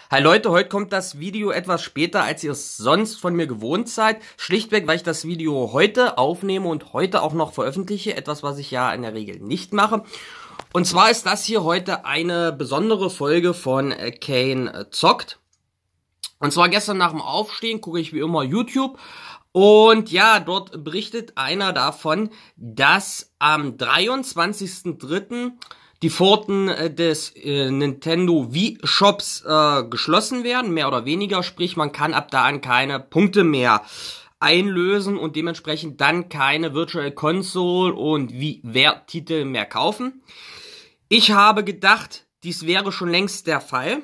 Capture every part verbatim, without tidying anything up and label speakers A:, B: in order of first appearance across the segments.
A: Hi Leute, heute kommt das Video etwas später, als ihr es sonst von mir gewohnt seid. Schlichtweg, weil ich das Video heute aufnehme und heute auch noch veröffentliche. Etwas, was ich ja in der Regel nicht mache. Und zwar ist das hier heute eine besondere Folge von Kane zockt. Und zwar gestern nach dem Aufstehen gucke ich wie immer YouTube. Und ja, dort berichtet einer davon, dass am dreiundzwanzigsten dritten die Pforten des äh, Nintendo Wii-Shops äh, geschlossen werden, mehr oder weniger. Sprich, man kann ab da an keine Punkte mehr einlösen und dementsprechend dann keine Virtual Console und Wii-Ware-Titel mehr kaufen. Ich habe gedacht, dies wäre schon längst der Fall.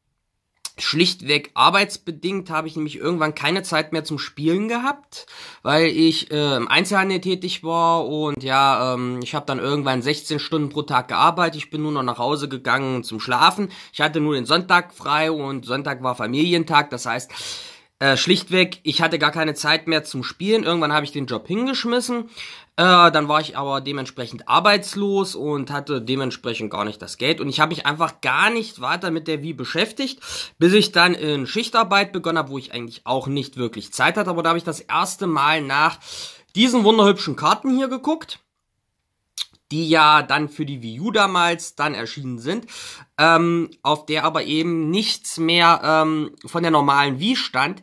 A: Schlichtweg arbeitsbedingt habe ich nämlich irgendwann keine Zeit mehr zum Spielen gehabt, weil ich äh, im Einzelhandel tätig war und ja, ähm, ich habe dann irgendwann sechzehn Stunden pro Tag gearbeitet. Ich bin nur noch nach Hause gegangen zum Schlafen. Ich hatte nur den Sonntag frei und Sonntag war Familientag, das heißt, äh, schlichtweg, ich hatte gar keine Zeit mehr zum Spielen. Irgendwann habe ich den Job hingeschmissen. Äh, dann war ich aber dementsprechend arbeitslos und hatte dementsprechend gar nicht das Geld. Und ich habe mich einfach gar nicht weiter mit der Wii beschäftigt, bis ich dann in Schichtarbeit begonnen habe, wo ich eigentlich auch nicht wirklich Zeit hatte. Aber da habe ich das erste Mal nach diesen wunderhübschen Karten hier geguckt, die ja dann für die Wii U damals dann erschienen sind, ähm, auf der aber eben nichts mehr ähm, von der normalen Wii stand.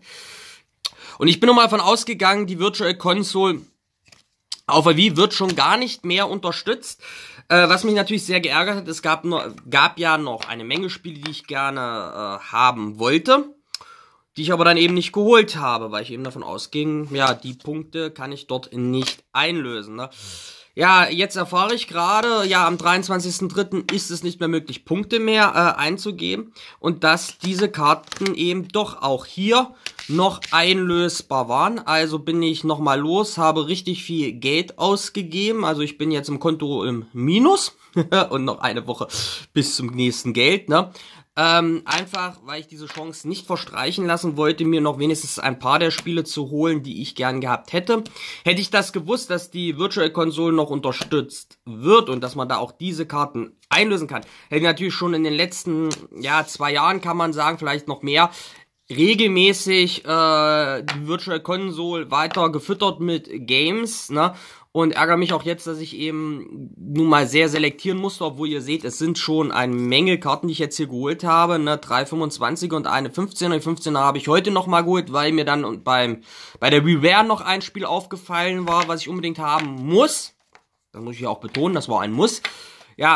A: Und ich bin nun mal davon ausgegangen, die Virtual Console auf der Wii wird schon gar nicht mehr unterstützt, äh, was mich natürlich sehr geärgert hat. Es gab, nur, gab ja noch eine Menge Spiele, die ich gerne äh, haben wollte, die ich aber dann eben nicht geholt habe, weil ich eben davon ausging, ja, die Punkte kann ich dort nicht einlösen, ne? Ja, jetzt erfahre ich gerade, ja, am dreiundzwanzigsten dritten ist es nicht mehr möglich, Punkte mehr äh, einzugeben und dass diese Karten eben doch auch hier noch einlösbar waren. Also bin ich nochmal los, habe richtig viel Geld ausgegeben, also ich bin jetzt im Konto im Minus und noch eine Woche bis zum nächsten Geld, ne? Ähm, einfach, weil ich diese Chance nicht verstreichen lassen wollte, mir noch wenigstens ein paar der Spiele zu holen, die ich gern gehabt hätte. Hätte ich das gewusst, dass die Virtual Console noch unterstützt wird und dass man da auch diese Karten einlösen kann, hätte ich natürlich schon in den letzten, ja, zwei Jahren, kann man sagen, vielleicht noch mehr, regelmäßig äh, die Virtual Console weiter gefüttert mit Games, ne? Und ärgere mich auch jetzt, dass ich eben nun mal sehr selektieren musste, obwohl ihr seht, es sind schon eine Menge Karten, die ich jetzt hier geholt habe, ne, drei fünfundzwanziger und eine fünfzehner. Die fünfzehner habe ich heute nochmal geholt, weil mir dann beim bei der WiiWare noch ein Spiel aufgefallen war, was ich unbedingt haben muss. Das muss ich ja auch betonen, das war ein Muss. Ja,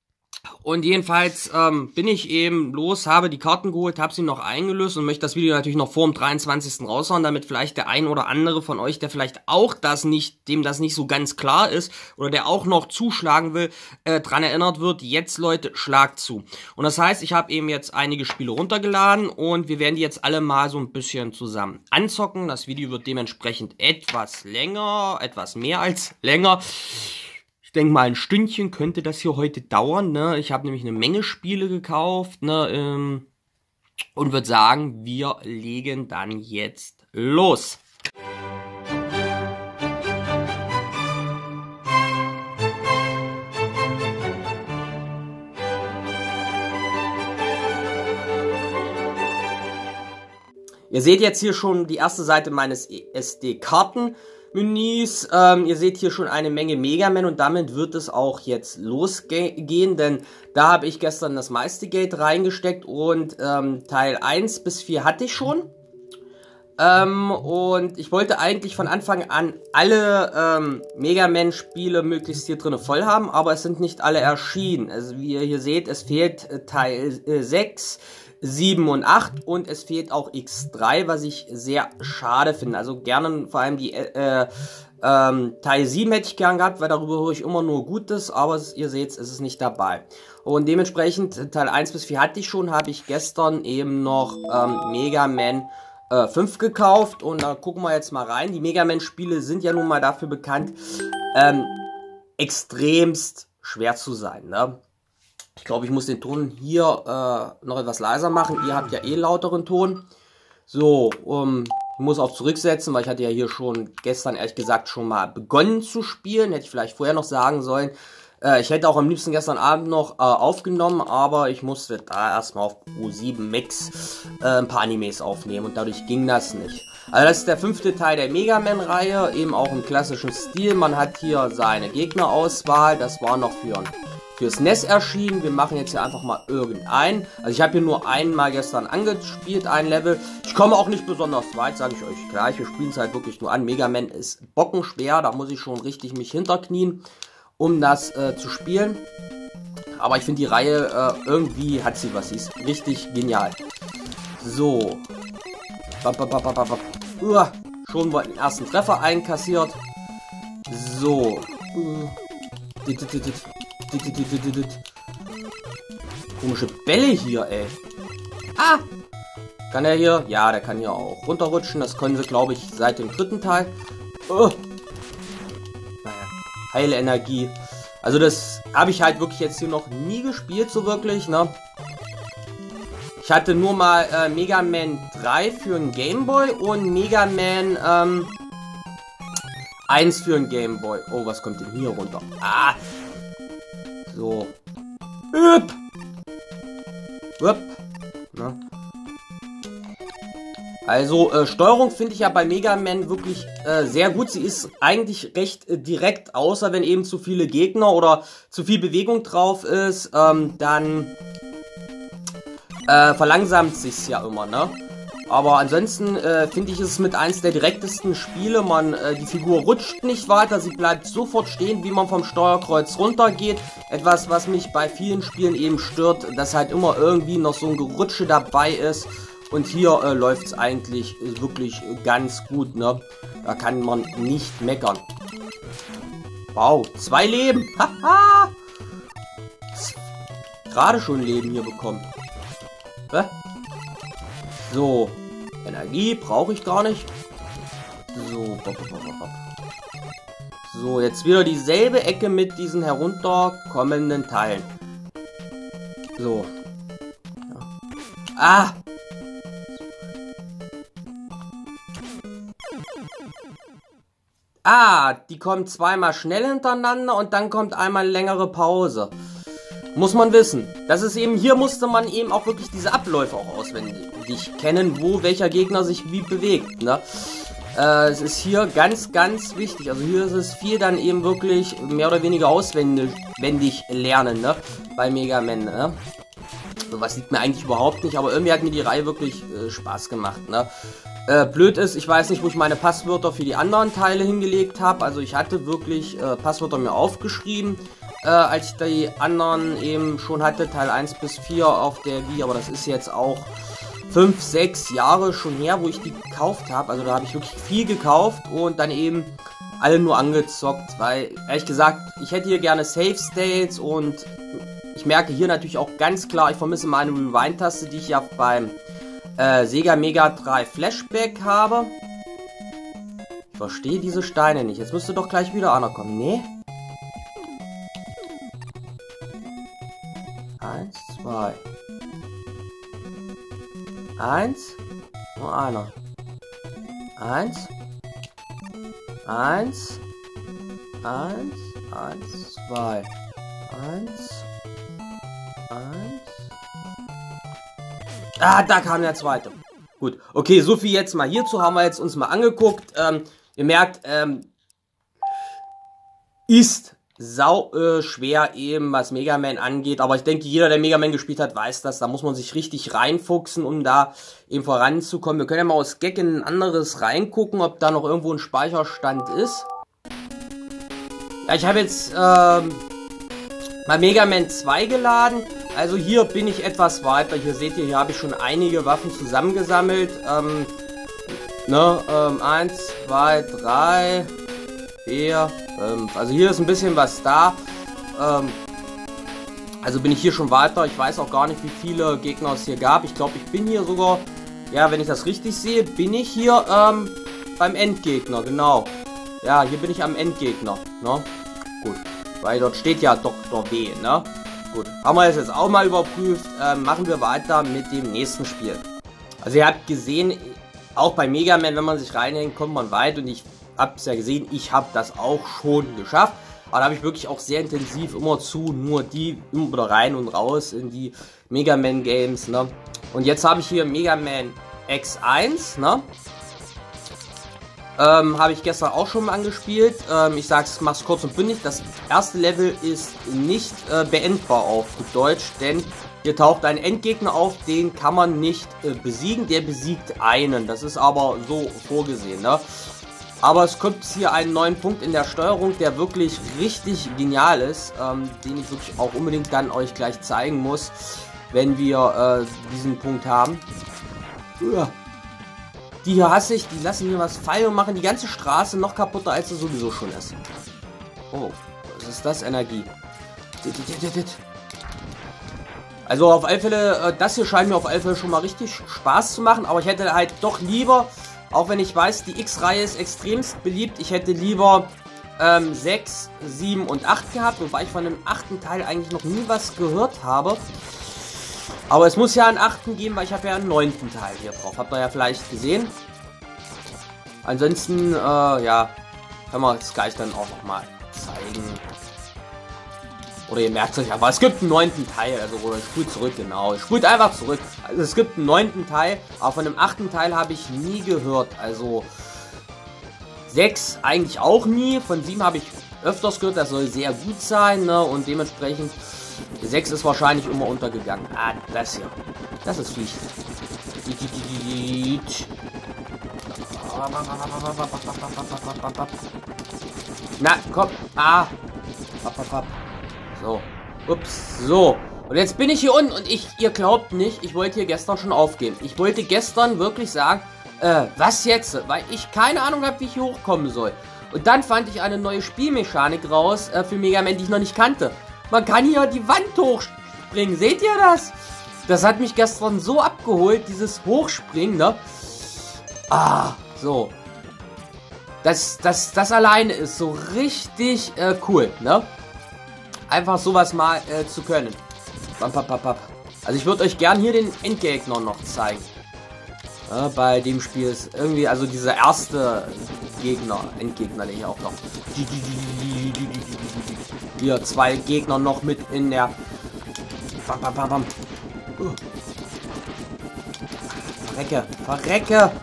A: und jedenfalls ähm, bin ich eben los, habe die Karten geholt, habe sie noch eingelöst und möchte das Video natürlich noch vor dem dreiundzwanzigsten raushauen, damit vielleicht der ein oder andere von euch, der vielleicht auch das nicht, dem das nicht so ganz klar ist oder der auch noch zuschlagen will, äh, dran erinnert wird. Jetzt, Leute, schlagt zu. Und das heißt, ich habe eben jetzt einige Spiele runtergeladen und wir werden die jetzt alle mal so ein bisschen zusammen anzocken. Das Video wird dementsprechend etwas länger, etwas mehr als länger. Ich denke mal, ein Stündchen könnte das hier heute dauern, ne? Ich habe nämlich eine Menge Spiele gekauft, ne? Ähm, und würde sagen, wir legen dann jetzt los. Ihr seht jetzt hier schon die erste Seite meines S D-Karten. Menüs, ähm, ihr seht hier schon eine Menge Mega Man und damit wird es auch jetzt losgehen, denn da habe ich gestern das meiste Geld reingesteckt und ähm, Teil eins bis vier hatte ich schon. Ähm, und ich wollte eigentlich von Anfang an alle ähm, Mega Man Spiele möglichst hier drin voll haben, aber es sind nicht alle erschienen. Also wie ihr hier seht, es fehlt äh, Teil äh, sechs, sieben und acht und es fehlt auch X drei, was ich sehr schade finde. Also gerne vor allem die äh, ähm, Teil sieben hätte ich gern gehabt, weil darüber höre ich immer nur Gutes, aber es, ihr seht, es ist nicht dabei. Und dementsprechend Teil eins bis vier hatte ich schon, habe ich gestern eben noch ähm, Mega Man äh, fünf gekauft und da gucken wir jetzt mal rein. Die Mega Man Spiele sind ja nun mal dafür bekannt, ähm, extremst schwer zu sein, ne? Ich glaube, ich muss den Ton hier äh, noch etwas leiser machen. Ihr habt ja eh lauteren Ton. So, um, ich muss auch zurücksetzen, weil ich hatte ja hier schon gestern, ehrlich gesagt, schon mal begonnen zu spielen. Hätte ich vielleicht vorher noch sagen sollen. Äh, ich hätte auch am liebsten gestern Abend noch äh, aufgenommen, aber ich musste da erstmal auf Pro sieben Max äh, ein paar Animes aufnehmen und dadurch ging das nicht. Also das ist der fünfte Teil der Mega Man-Reihe, eben auch im klassischen Stil. Man hat hier seine Gegnerauswahl, das war noch für, fürs N E S erschienen. Wir machen jetzt hier einfach mal irgendeinen. Also ich habe hier nur einmal gestern angespielt, ein Level. Ich komme auch nicht besonders weit, sage ich euch gleich. Wir spielen es halt wirklich nur an. Mega Man ist bockenschwer, da muss ich schon richtig mich hinterknien, um das äh, zu spielen. Aber ich finde die Reihe, äh, irgendwie hat sie was, sie ist richtig genial. So. Bap, bap, bap, bap, bap. Uah, schon mal den ersten Treffer einkassiert. So. Komische Bälle hier, ey. Ah! Kann er hier? Ja, der kann hier auch runterrutschen. Das können sie, glaube ich, seit dem dritten Teil. Oh. Naja, heile Energie. Also das habe ich halt wirklich jetzt hier noch nie gespielt, so wirklich, ne? Ich hatte nur mal äh, Mega Man drei für einen Game Boy und Mega Man ähm, eins für einen Game Boy. Oh, was kommt denn hier runter? Ah! So. Üpp! Üpp! Ne? Also, äh, Steuerung finde ich ja bei Mega Man wirklich äh, sehr gut. Sie ist eigentlich recht äh, direkt, außer wenn eben zu viele Gegner oder zu viel Bewegung drauf ist, ähm, dann äh, verlangsamt sich's ja immer, ne? Aber ansonsten äh, finde ich es mit eins der direktesten Spiele. Man, äh, die Figur rutscht nicht weiter, sie bleibt sofort stehen, wie man vom Steuerkreuz runtergeht. Etwas, was mich bei vielen Spielen eben stört, dass halt immer irgendwie noch so ein Gerutsche dabei ist. Und hier äh, läuft es eigentlich äh, wirklich ganz gut, ne? Da kann man nicht meckern. Wow, zwei Leben. Haha. Gerade schon Leben hier bekommen. Hä? So. Energie brauche ich gar nicht. So. So, jetzt wieder dieselbe Ecke mit diesen herunterkommenden Teilen. So. Ja. Ah! Ah, die kommt zweimal schnell hintereinander und dann kommt einmal längere Pause. Muss man wissen. Das ist eben, hier musste man eben auch wirklich diese Abläufe auch auswendig kennen, wo welcher Gegner sich wie bewegt, ne? Äh, es ist hier ganz, ganz wichtig. Also hier ist es viel dann eben wirklich mehr oder weniger auswendig lernen, ne? Bei Mega Man, ne? Sowas liegt mir eigentlich überhaupt nicht, aber irgendwie hat mir die Reihe wirklich äh, Spaß gemacht, ne? Äh, blöd ist, ich weiß nicht, wo ich meine Passwörter für die anderen Teile hingelegt habe. Also ich hatte wirklich äh, Passwörter mir aufgeschrieben, äh, als ich die anderen eben schon hatte, Teil eins bis vier auf der Wii. Aber das ist jetzt auch fünf, sechs Jahre schon her, wo ich die gekauft habe. Also da habe ich wirklich viel gekauft und dann eben alle nur angezockt. Weil, ehrlich gesagt, ich hätte hier gerne Save States und ich merke hier natürlich auch ganz klar, ich vermisse meine Rewind-Taste, die ich ja beim Äh, Sega Mega drei Flashback habe. Ich verstehe diese Steine nicht. Jetzt müsste doch gleich wieder einer kommen. Nee? Eins, zwei. Eins. Nur einer. Eins. Eins. Eins. Eins, zwei. Eins. Eins. Ah, da kam der zweite. Gut, okay, so viel jetzt mal hierzu, haben wir jetzt uns mal angeguckt. Ähm, ihr merkt, ähm, ist sau äh, schwer eben, was Mega Man angeht. Aber ich denke, jeder, der Mega Man gespielt hat, weiß das. Da muss man sich richtig reinfuchsen, um da eben voranzukommen. Wir können ja mal aus Gag in ein anderes reingucken, ob da noch irgendwo ein Speicherstand ist. Ja, ich habe jetzt ähm, mal Mega Man zwei geladen. Also hier bin ich etwas weiter. Hier seht ihr, hier habe ich schon einige Waffen zusammengesammelt. Ähm, ne, ähm, eins, zwei, drei, vier, fünf. Also hier ist ein bisschen was da. Ähm, also bin ich hier schon weiter. Ich weiß auch gar nicht, wie viele Gegner es hier gab. Ich glaube, ich bin hier sogar, ja, wenn ich das richtig sehe, bin ich hier ähm, beim Endgegner, genau. Ja, hier bin ich am Endgegner, ne? Gut, weil dort steht ja Doktor W, ne? Gut, haben wir das jetzt auch mal überprüft. Ähm, machen wir weiter mit dem nächsten Spiel. Also ihr habt gesehen, auch bei Mega Man, wenn man sich reinhängt, kommt man weit. Und ich habe es ja gesehen, ich habe das auch schon geschafft. Aber da habe ich wirklich auch sehr intensiv immer zu nur die oder rein und raus in die Mega Man Games, ne? Und jetzt habe ich hier Mega Man X eins, ne? Ähm, habe ich gestern auch schon mal angespielt. Ähm, ich sag's, mach's kurz und bündig. Das erste Level ist nicht äh, beendbar auf gut Deutsch, denn hier taucht ein Endgegner auf, den kann man nicht äh, besiegen, der besiegt einen. Das ist aber so vorgesehen, ne? Aber es kommt hier einen neuen Punkt in der Steuerung, der wirklich richtig genial ist, ähm, den ich wirklich auch unbedingt dann euch gleich zeigen muss, wenn wir äh, diesen Punkt haben. Uah. Die hier hasse ich, die lassen hier was fallen und machen die ganze Straße noch kaputter, als sie sowieso schon ist. Oh, was ist das? Energie. Also auf alle Fälle, äh, das hier scheint mir auf alle Fälle schon mal richtig Spaß zu machen, aber ich hätte halt doch lieber, auch wenn ich weiß, die X-Reihe ist extremst beliebt, ich hätte lieber ähm, sechs, sieben und acht gehabt, wobei ich von dem achten Teil eigentlich noch nie was gehört habe. Aber es muss ja einen achten geben, weil ich habe ja einen neunten Teil hier drauf. Habt ihr ja vielleicht gesehen. Ansonsten, äh, ja, können wir es gleich dann auch nochmal zeigen. Oder ihr merkt es euch, aber es gibt einen neunten Teil, also oder spult zurück, genau. Spult einfach zurück. Also es gibt einen neunten Teil, aber von dem achten Teil habe ich nie gehört. Also sechs eigentlich auch nie. Von sieben habe ich öfters gehört, das soll sehr gut sein, ne? Und dementsprechend sechs ist wahrscheinlich immer untergegangen. Ah, das hier. Das ist Pflicht. Na, komm. Ah. So. Ups. So. Und jetzt bin ich hier unten und ich, ihr glaubt nicht, ich wollte hier gestern schon aufgeben. Ich wollte gestern wirklich sagen, äh, was jetzt? Weil ich keine Ahnung habe, wie ich hier hochkommen soll. Und dann fand ich eine neue Spielmechanik raus äh, für Mega Man, die ich noch nicht kannte. Man kann hier die Wand hochspringen. Seht ihr das? Das hat mich gestern so abgeholt, dieses Hochspringen, ne? Ah, so. Das, das, das alleine ist so richtig äh, cool, ne? Einfach sowas mal äh, zu können. Also ich würde euch gern hier den Endgegner noch zeigen. Ja, bei dem Spiel ist irgendwie, also dieser erste Gegner, Endgegner, den ich auch noch. Hier zwei Gegner noch mit in der. Bam, bam, bam, bam. Uh. Verrecke, verrecke.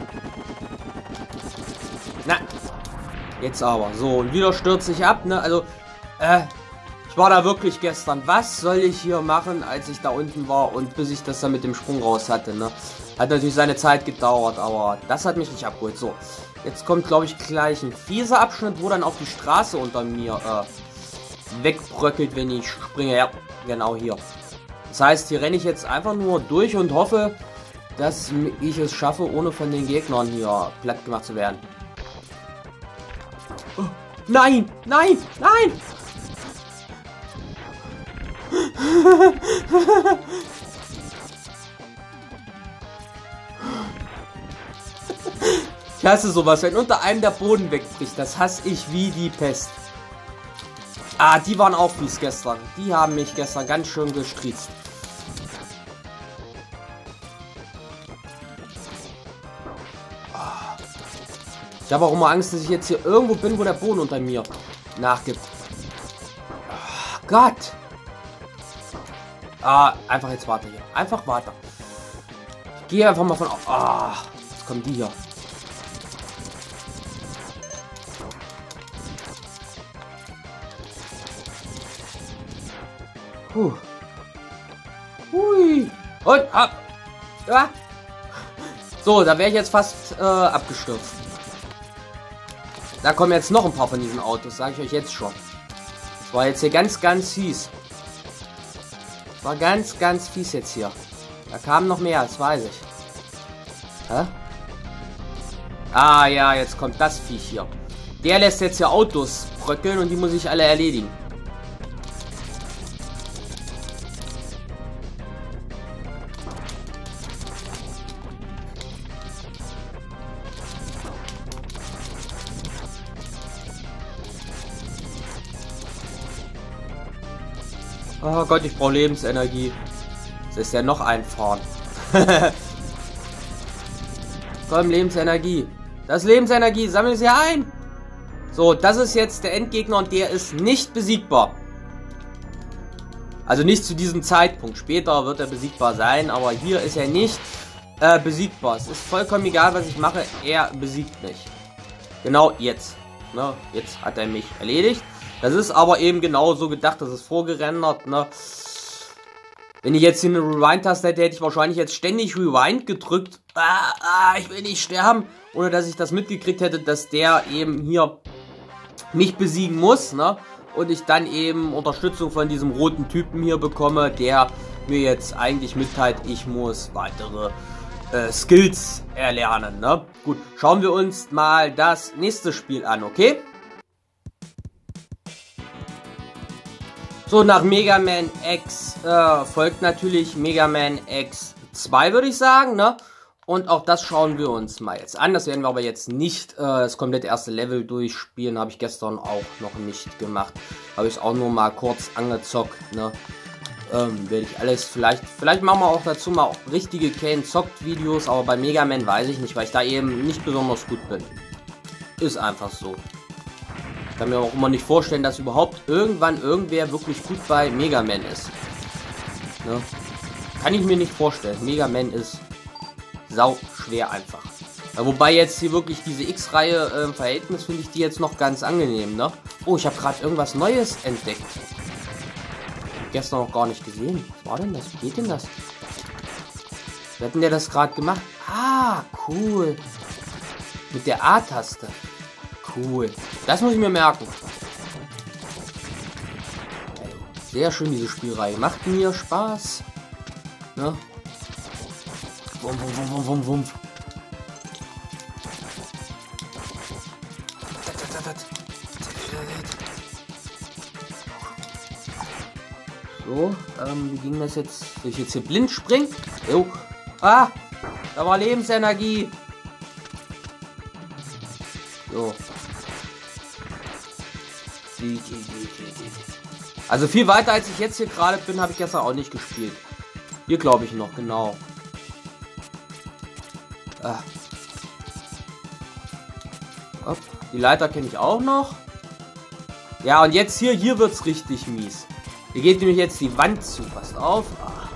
A: Na, jetzt aber. So, und wieder stürze ich ab, ne? Also, äh, ich war da wirklich gestern. Was soll ich hier machen, als ich da unten war und bis ich das dann mit dem Sprung raus hatte, ne? Hat natürlich seine Zeit gedauert, aber das hat mich nicht abgeholt. So, jetzt kommt, glaube ich, gleich ein fieser Abschnitt, wo dann auf die Straße unter mir äh, wegbröckelt, wenn ich springe. Ja, genau hier. Das heißt, hier renne ich jetzt einfach nur durch und hoffe, dass ich es schaffe, ohne von den Gegnern hier platt gemacht zu werden. Oh, nein, nein, nein! Ich hasse sowas, wenn unter einem der Boden wegbricht. Das hasse ich wie die Pest. Ah, die waren auch fies gestern. Die haben mich gestern ganz schön gestriezt. Ich habe auch immer Angst, dass ich jetzt hier irgendwo bin, wo der Boden unter mir nachgibt. Oh Gott. Ah, einfach jetzt warte hier. Einfach weiter. Ich gehe einfach mal von... Ah, jetzt kommen die hier. Puh. Hui. Und ab. Ja. So, da wäre ich jetzt fast äh, abgestürzt. Da kommen jetzt noch ein paar von diesen Autos, sage ich euch jetzt schon. Das war jetzt hier ganz, ganz fies. Das war ganz, ganz fies jetzt hier. Da kamen noch mehr, das weiß ich. Hä? Ah ja, jetzt kommt das Viech hier. Der lässt jetzt hier Autos bröckeln und die muss ich alle erledigen. Oh Gott, ich brauche Lebensenergie. Das ist ja noch einfahren. Komm, Lebensenergie. Das ist Lebensenergie. Sammel sie ein. So, das ist jetzt der Endgegner und der ist nicht besiegbar. Also nicht zu diesem Zeitpunkt. Später wird er besiegbar sein, aber hier ist er nicht äh, besiegbar. Es ist vollkommen egal, was ich mache. Er besiegt mich. Genau jetzt. Ne? Jetzt hat er mich erledigt. Das ist aber eben genau so gedacht. Das ist vorgerendert. Ne? Wenn ich jetzt hier eine Rewind-Taste hätte, hätte ich wahrscheinlich jetzt ständig Rewind gedrückt. Ah, ah, ich will nicht sterben. Ohne dass ich das mitgekriegt hätte, dass der eben hier mich besiegen muss. Ne? Und ich dann eben Unterstützung von diesem roten Typen hier bekomme, der mir jetzt eigentlich mitteilt, ich muss weitere äh, Skills erlernen. Ne? Gut, schauen wir uns mal das nächste Spiel an, okay? So, nach Mega Man X äh, folgt natürlich Mega Man X zwei, würde ich sagen, ne? Und auch das schauen wir uns mal jetzt an. Das werden wir aber jetzt nicht äh, das komplette erste Level durchspielen. Habe ich gestern auch noch nicht gemacht. Habe ich auch nur mal kurz angezockt. Ne? Ähm, werde ich alles vielleicht... Vielleicht machen wir auch dazu mal richtige Kane-Zockt-Videos. Aber bei Mega Man weiß ich nicht, weil ich da eben nicht besonders gut bin. Ist einfach so. Ich kann mir auch immer nicht vorstellen, dass überhaupt irgendwann irgendwer wirklich gut bei Mega Man ist. Ne? Kann ich mir nicht vorstellen. Mega Man ist... sau schwer einfach. Ja, wobei jetzt hier wirklich diese X-Reihe äh, im Verhältnis finde ich die jetzt noch ganz angenehm, ne? Oh, ich habe gerade irgendwas Neues entdeckt. Gestern noch gar nicht gesehen. Was war denn das? Wie geht denn das? Wie hat denn der das gerade gemacht? Ah, cool. Mit der A-Taste. Cool. Das muss ich mir merken. Sehr schön, diese Spielreihe. Macht mir Spaß. Ne? Wum, wum, wum, wum, wum, wum. So, ähm, wie ging das jetzt? Soll ich jetzt hier blind springen? Jo. Ah, da war Lebensenergie. So. Also viel weiter als ich jetzt hier gerade bin, habe ich gestern auch nicht gespielt. Hier glaube ich noch, genau. Ah. Hopp. Die Leiter kenne ich auch noch. Ja, und jetzt hier, hier wird es richtig mies. Hier geht nämlich jetzt die Wand zu. Passt auf. Ah.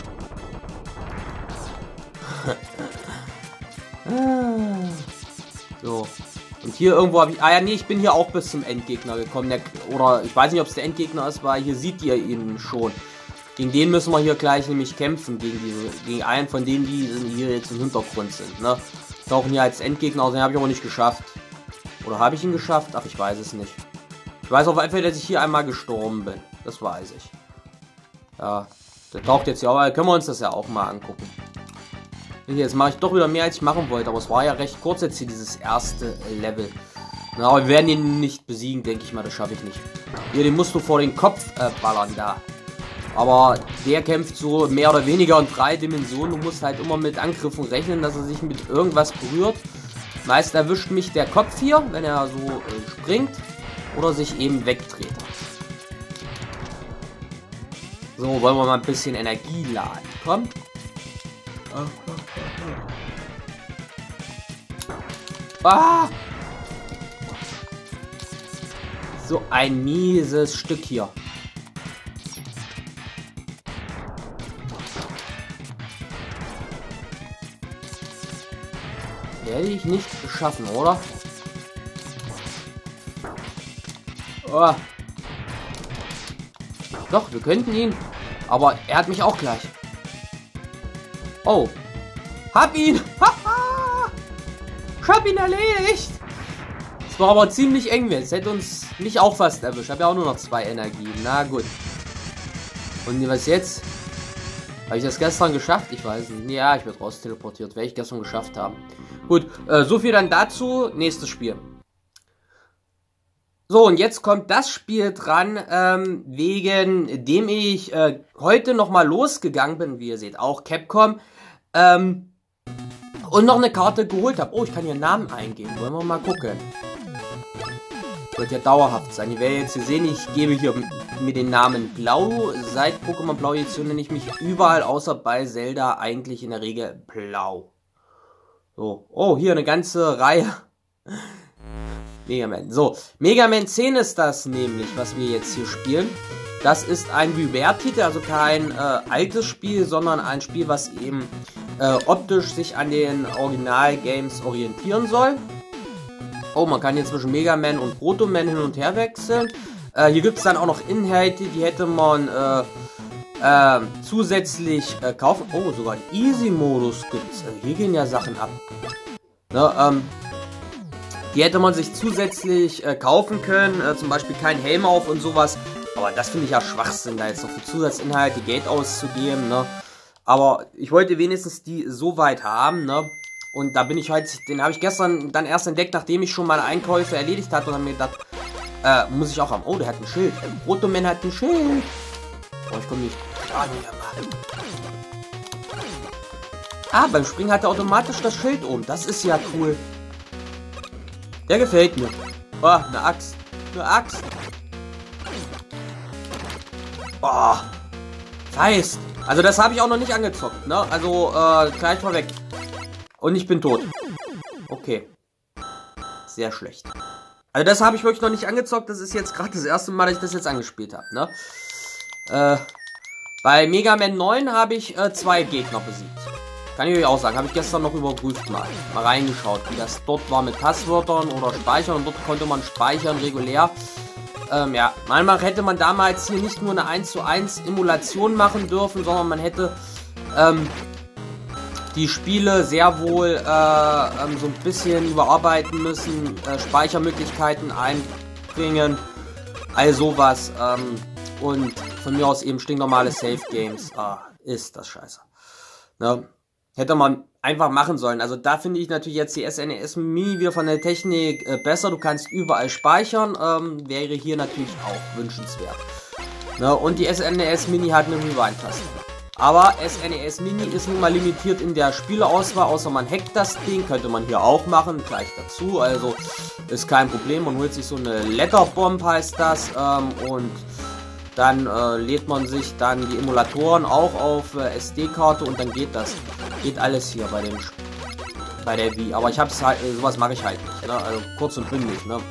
A: So. Und hier irgendwo habe ich... Ah ja, nee, ich bin hier auch bis zum Endgegner gekommen. Der, oder ich weiß nicht, ob es der Endgegner ist, weil hier seht ihr ihn schon. Gegen den müssen wir hier gleich nämlich kämpfen. Gegen diese, gegen einen von denen, die hier jetzt im Hintergrund sind. Ne? Tauchen hier als Endgegner aus. Den habe ich aber nicht geschafft. Oder habe ich ihn geschafft? Ach, ich weiß es nicht. Ich weiß auf jeden Fall, dass ich hier einmal gestorben bin. Das weiß ich. Ja, der taucht jetzt ja, aber können wir uns das ja auch mal angucken. Jetzt mache ich doch wieder mehr, als ich machen wollte. Aber es war ja recht kurz jetzt hier, dieses erste Level. Na, aber wir werden ihn nicht besiegen, denke ich mal. Das schaffe ich nicht. Hier, den musst du vor den Kopf äh, ballern da. Aber der kämpft so mehr oder weniger in drei Dimensionen. Du musst halt immer mit Angriffen rechnen, dass er sich mit irgendwas berührt. Meist erwischt mich der Kopf hier, wenn er so äh, springt. Oder sich eben wegdreht. So, wollen wir mal ein bisschen Energie laden. Komm. Ah! So ein mieses Stück hier. Werde ich nicht schaffen, oder? Oh. Doch, wir könnten ihn. Aber er hat mich auch gleich. Oh. Hab ihn. Ich hab ihn erledigt. Es war aber ziemlich eng jetzt. Hätte uns mich auch fast erwischt. Ich habe ja auch nur noch zwei Energien. Na gut. Und was jetzt? Habe ich das gestern geschafft? Ich weiß nicht. Ja, ich werde raus teleportiert. Werde ich gestern geschafft haben. Gut, äh, so viel dann dazu. Nächstes Spiel. So, und jetzt kommt das Spiel dran, ähm, wegen dem ich äh, heute nochmal losgegangen bin, wie ihr seht, auch Capcom, ähm, und noch eine Karte geholt habe. Oh, ich kann hier Namen eingeben, wollen wir mal gucken. Wird ja dauerhaft sein. Ihr werdet jetzt hier sehen, ich gebe hier mir den Namen Blau. Seit Pokémon Blau Edition nenne ich mich überall, außer bei Zelda, eigentlich in der Regel Blau. So, oh, hier eine ganze Reihe Mega Man. So, Mega Man zehn ist das nämlich, was wir jetzt hier spielen. Das ist ein Reware-Titel, also kein äh, altes Spiel, sondern ein Spiel, was eben äh, optisch sich an den Original-Games orientieren soll. Oh, man kann jetzt zwischen Mega Man und Proto Man hin und her wechseln. Äh, hier gibt es dann auch noch Inhalte, die hätte man äh, äh, zusätzlich äh, kaufen. Oh, sogar einen Easy-Modus gibt es. Also hier gehen ja Sachen ab. Ne, ähm, die hätte man sich zusätzlich äh, kaufen können. Äh, zum Beispiel kein Helm auf und sowas. Aber das finde ich ja Schwachsinn, da jetzt noch für Zusatzinhalte Geld auszugeben, ne? Aber ich wollte wenigstens die so weit haben, ne? Und da bin ich halt, den habe ich gestern dann erst entdeckt, nachdem ich schon meine Einkäufe erledigt hatte und dann mir gedacht, äh, muss ich auch haben. Oh, der hat ein Schild. Proto Man hat ein Schild. Oh, ich komme nicht klar hier mal. Ah, beim Springen hat er automatisch das Schild oben. Das ist ja cool. Der gefällt mir. Oh, eine Axt. Eine Axt. Oh, Feist. Also das habe ich auch noch nicht angezockt, ne? Also, äh, gleich vorweg. Und ich bin tot. Okay. Sehr schlecht. Also das habe ich wirklich noch nicht angezockt. Das ist jetzt gerade das erste Mal, dass ich das jetzt angespielt habe, ne? Äh, bei Mega Man neun habe ich äh, zwei Gegner besiegt. Kann ich euch auch sagen. Habe ich gestern noch überprüft mal. Mal reingeschaut, wie das dort war mit Passwörtern oder Speichern. Und dort konnte man speichern regulär. Ähm, ja, manchmal hätte man damals hier nicht nur eine eins zu eins Emulation machen dürfen, sondern man hätte ähm, die Spiele sehr wohl äh, ähm, so ein bisschen überarbeiten müssen, äh, Speichermöglichkeiten einbringen, all sowas. Ähm, und von mir aus eben stinknormale Save Games. Ah, ist das scheiße. Ne? Hätte man einfach machen sollen. Also da finde ich natürlich jetzt die S N E S Mini wieder von der Technik äh, besser. Du kannst überall speichern. Ähm, wäre hier natürlich auch wünschenswert. Ne? Und die S N E S Mini hat eine Rewind-Taste. Aber S N E S Mini ist nun mal limitiert in der Spieleauswahl, außer man hackt das Ding. Könnte man hier auch machen, gleich dazu. Also ist kein Problem. Man holt sich so eine Letterbomb, heißt das. Ähm, und dann äh, lädt man sich dann die Emulatoren auch auf äh, S D-Karte und dann geht das. Geht alles hier bei dem bei der Wii. Aber ich hab's halt, äh, sowas mache ich halt nicht. Ne? Also kurz und bündig, ne?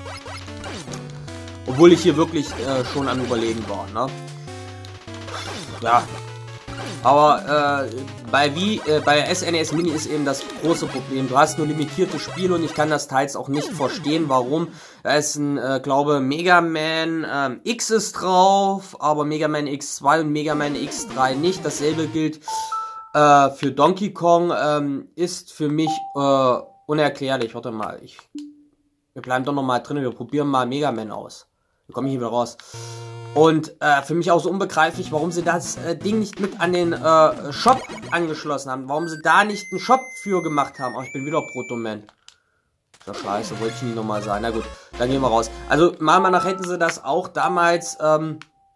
A: Obwohl ich hier wirklich äh, schon am Überlegen war, ne? Ja. Aber äh, bei Wii, äh, bei der S N E S Mini ist eben das große Problem. Du hast nur limitierte Spiele und ich kann das teils auch nicht verstehen, warum. Da ist ein, äh, glaube Mega Man ähm, X ist drauf, aber Mega Man X zwei und Mega Man X drei nicht. Dasselbe gilt äh, für Donkey Kong. Ähm, ist für mich äh, unerklärlich. Warte mal, ich, wir bleiben doch noch mal drin. Wir probieren mal Mega Man aus. Wir kommen hier wieder raus. Und äh, für mich auch so unbegreiflich, warum sie das äh, Ding nicht mit an den äh, Shop angeschlossen haben. Warum sie da nicht einen Shop für gemacht haben. Oh, ich bin wieder Proto Man. Ja, scheiße, wollte ich nie nochmal sagen. Na gut, dann gehen wir raus. Also, meiner Meinung nach hätten sie das auch damals ähm,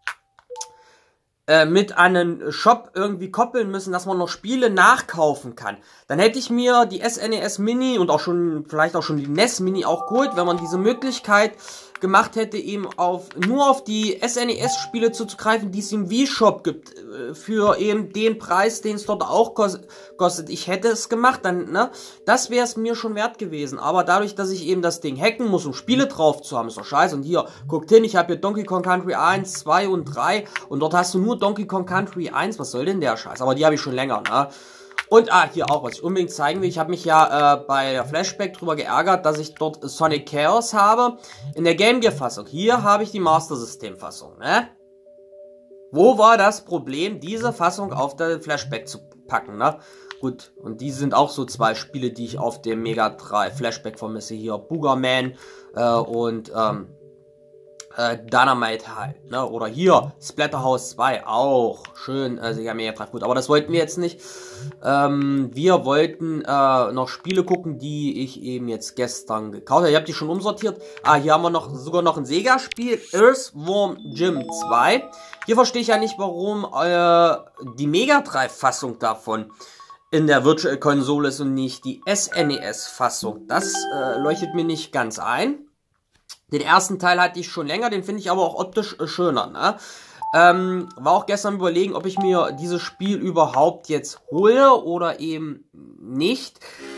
A: äh, mit an einen Shop irgendwie koppeln müssen, dass man noch Spiele nachkaufen kann. Dann hätte ich mir die S N E S Mini und auch schon, vielleicht auch schon die N E S Mini auch geholt, wenn man diese Möglichkeit gemacht hätte, eben auf nur auf die S N E S-Spiele zuzugreifen, die es im Wii-Shop gibt, für eben den Preis, den es dort auch kostet. Ich hätte es gemacht, dann, ne, das wäre es mir schon wert gewesen. Aber dadurch, dass ich eben das Ding hacken muss, um Spiele drauf zu haben, ist doch scheiße. Und hier, guckt hin, ich habe hier Donkey Kong Country eins, zwei und drei und dort hast du nur Donkey Kong Country eins. Was soll denn der Scheiß? Aber die habe ich schon länger, ne? Und, ah, hier auch, was ich unbedingt zeigen will. Ich habe mich ja äh, bei der Flashback drüber geärgert, dass ich dort Sonic Chaos habe. In der Game Gear-Fassung. Hier habe ich die Master System-Fassung, ne? Wo war das Problem, diese Fassung auf der Flashback zu packen, ne? Gut, und die sind auch so zwei Spiele, die ich auf dem Mega drei Flashback vermisse. Hier Boogerman äh, und, ähm, Äh, Dynamite halt, ne? Oder hier, Splatterhouse zwei, auch schön, äh, Sega Mega Drive, gut, aber das wollten wir jetzt nicht. Ähm, wir wollten äh, noch Spiele gucken, die ich eben jetzt gestern gekauft habe. Ich habe die schon umsortiert. Ah, hier haben wir noch sogar noch ein Sega-Spiel, Earthworm Jim zwei. Hier verstehe ich ja nicht, warum äh, die Mega Drive-Fassung davon in der Virtual Console ist und nicht die S N E S-Fassung. Das äh, leuchtet mir nicht ganz ein. Den ersten Teil hatte ich schon länger, den finde ich aber auch optisch äh, schöner, ne? Ähm, war auch gestern überlegen, ob ich mir dieses Spiel überhaupt jetzt hole oder eben nicht.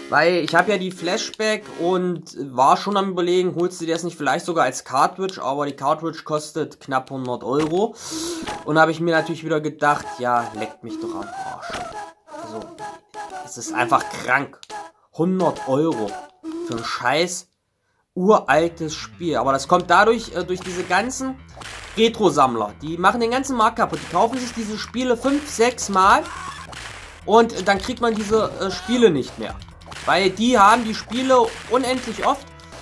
A: Weil ich habe ja die Flashback und war schon am Überlegen, holst du dir das nicht vielleicht sogar als Cartridge, aber die Cartridge kostet knapp hundert Euro. Und habe ich mir natürlich wieder gedacht, ja, leckt mich doch am Arsch. Also, es ist einfach krank. hundert Euro für ein scheiß uraltes Spiel. Aber das kommt dadurch, äh, durch diese ganzen Retro-Sammler. Die machen den ganzen Markt kaputt. Die kaufen sich diese Spiele fünf, sechs Mal und dann kriegt man diese äh, Spiele nicht mehr. Weil die haben die Spiele unendlich oft.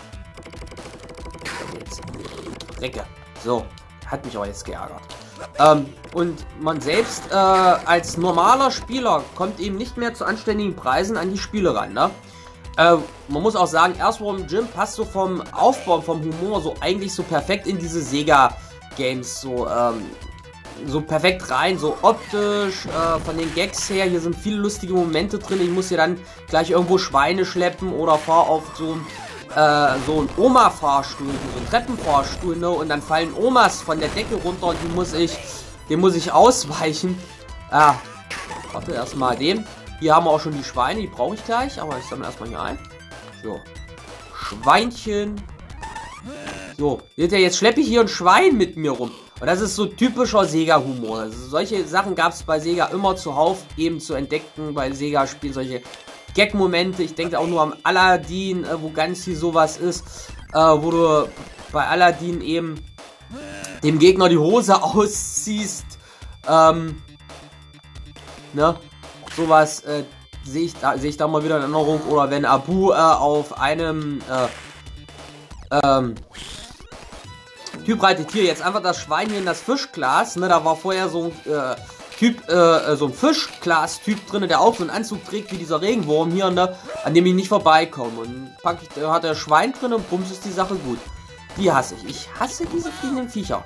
A: Jetzt. Recke. So. Hat mich aber jetzt geärgert. Ähm, und man selbst äh, als normaler Spieler kommt eben nicht mehr zu anständigen Preisen an die Spiele ran, ne? Äh, man muss auch sagen, Earthworm Jim passt so vom Aufbau, vom Humor so eigentlich so perfekt in diese Sega-Games, so, ähm, so perfekt rein, so optisch, äh, von den Gags her, hier sind viele lustige Momente drin, ich muss hier dann gleich irgendwo Schweine schleppen oder fahr auf so, äh, so einen Oma-Fahrstuhl, so einen Treppenfahrstuhl, ne, und dann fallen Omas von der Decke runter und die muss ich, den muss ich ausweichen. Ah, warte, erstmal den. Hier haben wir auch schon die Schweine, die brauche ich gleich, aber ich sammle erstmal hier ein. So, Schweinchen. So, seht ihr, jetzt schleppe ich hier ein Schwein mit mir rum. Und das ist so typischer Sega-Humor. Also solche Sachen gab es bei Sega immer zuhauf eben zu entdecken, bei Sega-Spielen, solche Gag-Momente. Ich denke auch nur am Aladdin, äh, wo ganz viel sowas ist, äh, wo du bei Aladdin eben dem Gegner die Hose ausziehst. Ähm, ne? Sowas äh, sehe ich, da, seh ich da mal wieder in Erinnerung. Oder wenn Abu äh, auf einem äh, ähm, Typ reitet hier jetzt einfach das Schwein hier in das Fischglas. Ne? Da war vorher so ein äh, Typ, äh, so ein Fischglas-Typ drin, der auch so einen Anzug trägt wie dieser Regenwurm hier, ne? An dem ich nicht vorbeikomme. Und pack ich, da hat der Schwein drin und bums ist die Sache gut. Die hasse ich. Ich hasse diese fliegenden Viecher.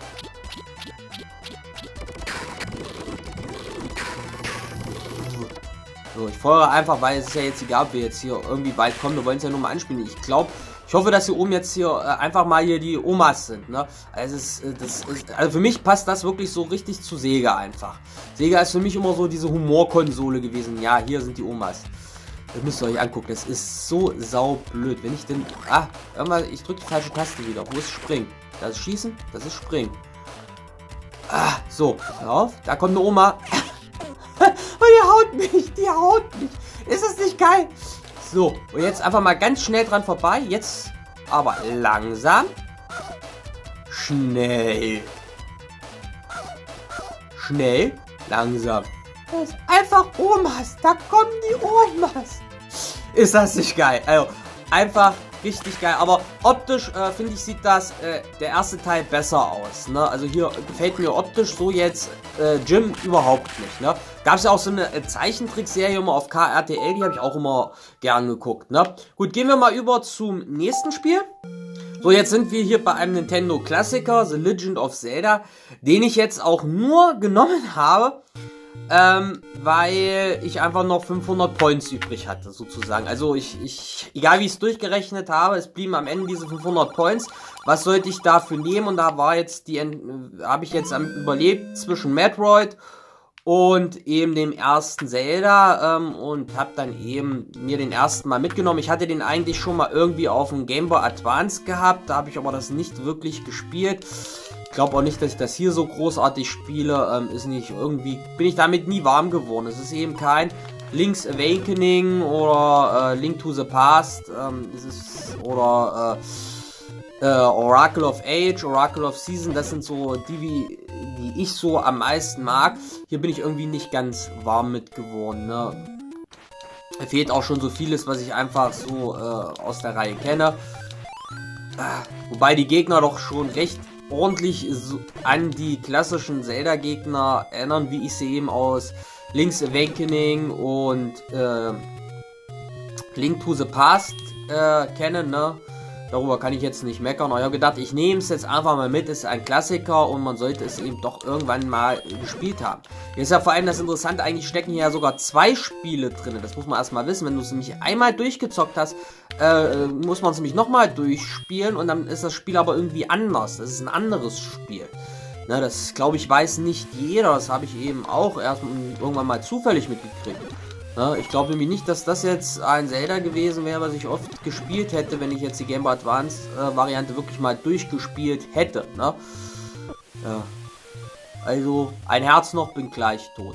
A: So, ich feuere einfach, weil es ist ja jetzt egal, ob wir jetzt hier irgendwie weit kommen. Wir wollen es ja nur mal anspielen. Ich glaube, ich hoffe, dass hier oben jetzt hier äh, einfach mal hier die Omas sind, ne? Also, es ist, das ist, also für mich passt das wirklich so richtig zu Sega einfach. Sega ist für mich immer so diese Humorkonsole gewesen. Ja, hier sind die Omas. Das müsst ihr euch angucken. Das ist so saublöd. Wenn ich denn... Ah, irgendwann, ich drücke die falsche Taste wieder. Wo ist Springen? Das ist Schießen, das ist Springen. Ah, so. Hör auf. Da kommt eine Oma. Und die haut mich. Die haut mich. Ist das nicht geil? So. Und jetzt einfach mal ganz schnell dran vorbei. Jetzt aber langsam. Schnell. Schnell. Langsam. Das ist einfach Omas. Da kommen die Omas. Ist das nicht geil? Also, einfach richtig geil. Aber optisch, äh, finde ich, sieht das, äh, der erste Teil besser aus. Ne? Also hier gefällt mir optisch so jetzt äh, Jim überhaupt nicht. Ne? Gab es ja auch so eine äh, Zeichentrickserie immer auf K R T L. Die habe ich auch immer gern geguckt. Ne? Gut, gehen wir mal über zum nächsten Spiel. So, jetzt sind wir hier bei einem Nintendo-Klassiker, The Legend of Zelda, den ich jetzt auch nur genommen habe, ähm, weil ich einfach noch fünfhundert Points übrig hatte, sozusagen. Also ich, ich, egal wie ich es durchgerechnet habe, es blieben am Ende diese fünfhundert Points. Was sollte ich dafür nehmen? Und da war jetzt die, habe ich jetzt überlegt zwischen Metroid und eben dem ersten Zelda, ähm, und habe dann eben mir den ersten mal mitgenommen. Ich hatte den eigentlich schon mal irgendwie auf dem Game Boy Advance gehabt, da habe ich aber das nicht wirklich gespielt. Ich glaube auch nicht, dass ich das hier so großartig spiele, ähm, ist nicht irgendwie, bin ich damit nie warm geworden. Es ist eben kein Link's Awakening oder äh, Link to the Past, ähm, es ist, oder äh, äh, Oracle of Age, Oracle of Season, das sind so die, wie, die ich so am meisten mag. Hier bin ich irgendwie nicht ganz warm mit geworden, ne? Da fehlt auch schon so vieles, was ich einfach so äh, aus der Reihe kenne. Ah, wobei die Gegner doch schon recht ordentlich so an die klassischen Zelda-Gegner erinnern, wie ich sie eben aus Link's Awakening und äh, Link to the Past äh, kenne, ne? Darüber kann ich jetzt nicht meckern. Aber ich habe gedacht, ich nehme es jetzt einfach mal mit. Es ist ein Klassiker und man sollte es eben doch irgendwann mal gespielt haben. Hier ist ja vor allem das Interessante, eigentlich stecken hier ja sogar zwei Spiele drin. Das muss man erstmal wissen. Wenn du es nämlich einmal durchgezockt hast, äh, muss man es nämlich nochmal durchspielen und dann ist das Spiel aber irgendwie anders. Das ist ein anderes Spiel. Ne, das, glaube ich, weiß nicht jeder. Das habe ich eben auch erst irgendwann mal zufällig mitgekriegt. Ne? Ich glaube nämlich nicht, dass das jetzt ein Zelda gewesen wäre, was ich oft gespielt hätte, wenn ich jetzt die Game Boy Advance äh, Variante wirklich mal durchgespielt hätte. Ne? Ja. Also, ein Herz noch, bin gleich tot.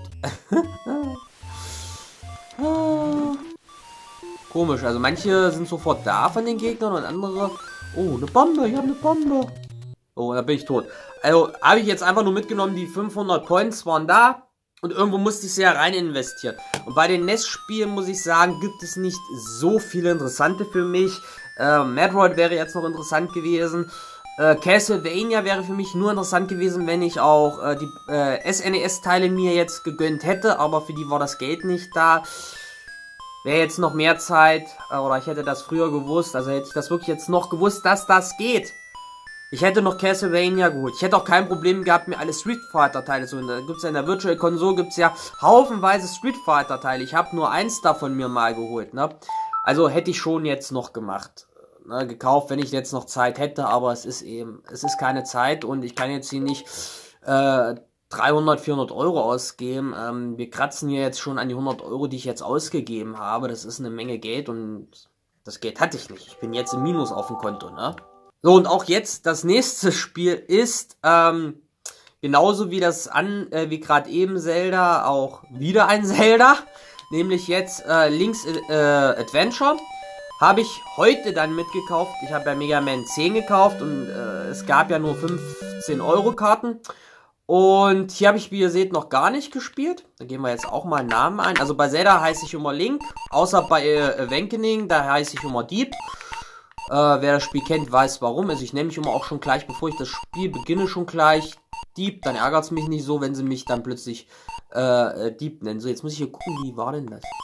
A: Komisch, also manche sind sofort da von den Gegnern und andere... Oh, eine Bombe, ich habe eine Bombe. Oh, da bin ich tot. Also, habe ich jetzt einfach nur mitgenommen, die fünfhundert Points waren da. Und irgendwo musste ich sie ja rein investieren. Und bei den N E S-Spielen, muss ich sagen, gibt es nicht so viele interessante für mich. Äh, Metroid wäre jetzt noch interessant gewesen. Äh, Castlevania wäre für mich nur interessant gewesen, wenn ich auch äh, die äh, S N E S-Teile mir jetzt gegönnt hätte. Aber für die war das Geld nicht da. Wäre jetzt noch mehr Zeit, äh, oder ich hätte das früher gewusst. Also hätte ich das wirklich jetzt noch gewusst, dass das geht. Ich hätte noch Castlevania geholt. Ich hätte auch kein Problem gehabt, mir alle Street Fighter Teile zu holen. Da gibt es ja in der Virtual Console gibt's ja haufenweise Street Fighter Teile. Ich habe nur eins davon mir mal geholt, ne? Also hätte ich schon jetzt noch gemacht. Ne? Gekauft, wenn ich jetzt noch Zeit hätte, aber es ist eben, es ist keine Zeit und ich kann jetzt hier nicht äh, dreihundert, vierhundert Euro ausgeben. Ähm, wir kratzen hier jetzt schon an die hundert Euro, die ich jetzt ausgegeben habe. Das ist eine Menge Geld und das Geld hatte ich nicht. Ich bin jetzt im Minus auf dem Konto, ne? So, und auch jetzt, das nächste Spiel ist, ähm, genauso wie das an, äh, wie gerade eben Zelda, auch wieder ein Zelda, nämlich jetzt äh, Link's äh, Adventure, habe ich heute dann mitgekauft. Ich habe ja Mega Man zehn gekauft und äh, es gab ja nur fünfzehn Euro Karten. Und hier habe ich, wie ihr seht, noch gar nicht gespielt. Da geben wir jetzt auch mal einen Namen ein. Also bei Zelda heiße ich immer Link, außer bei äh, Awakening, da heiße ich immer Deep. Äh, wer das Spiel kennt, weiß warum. Also ich nenne mich immer auch schon gleich, bevor ich das Spiel beginne, schon gleich Deep. Dann ärgert es mich nicht so, wenn sie mich dann plötzlich äh, Deep nennen. So, jetzt muss ich hier gucken, wie war denn das?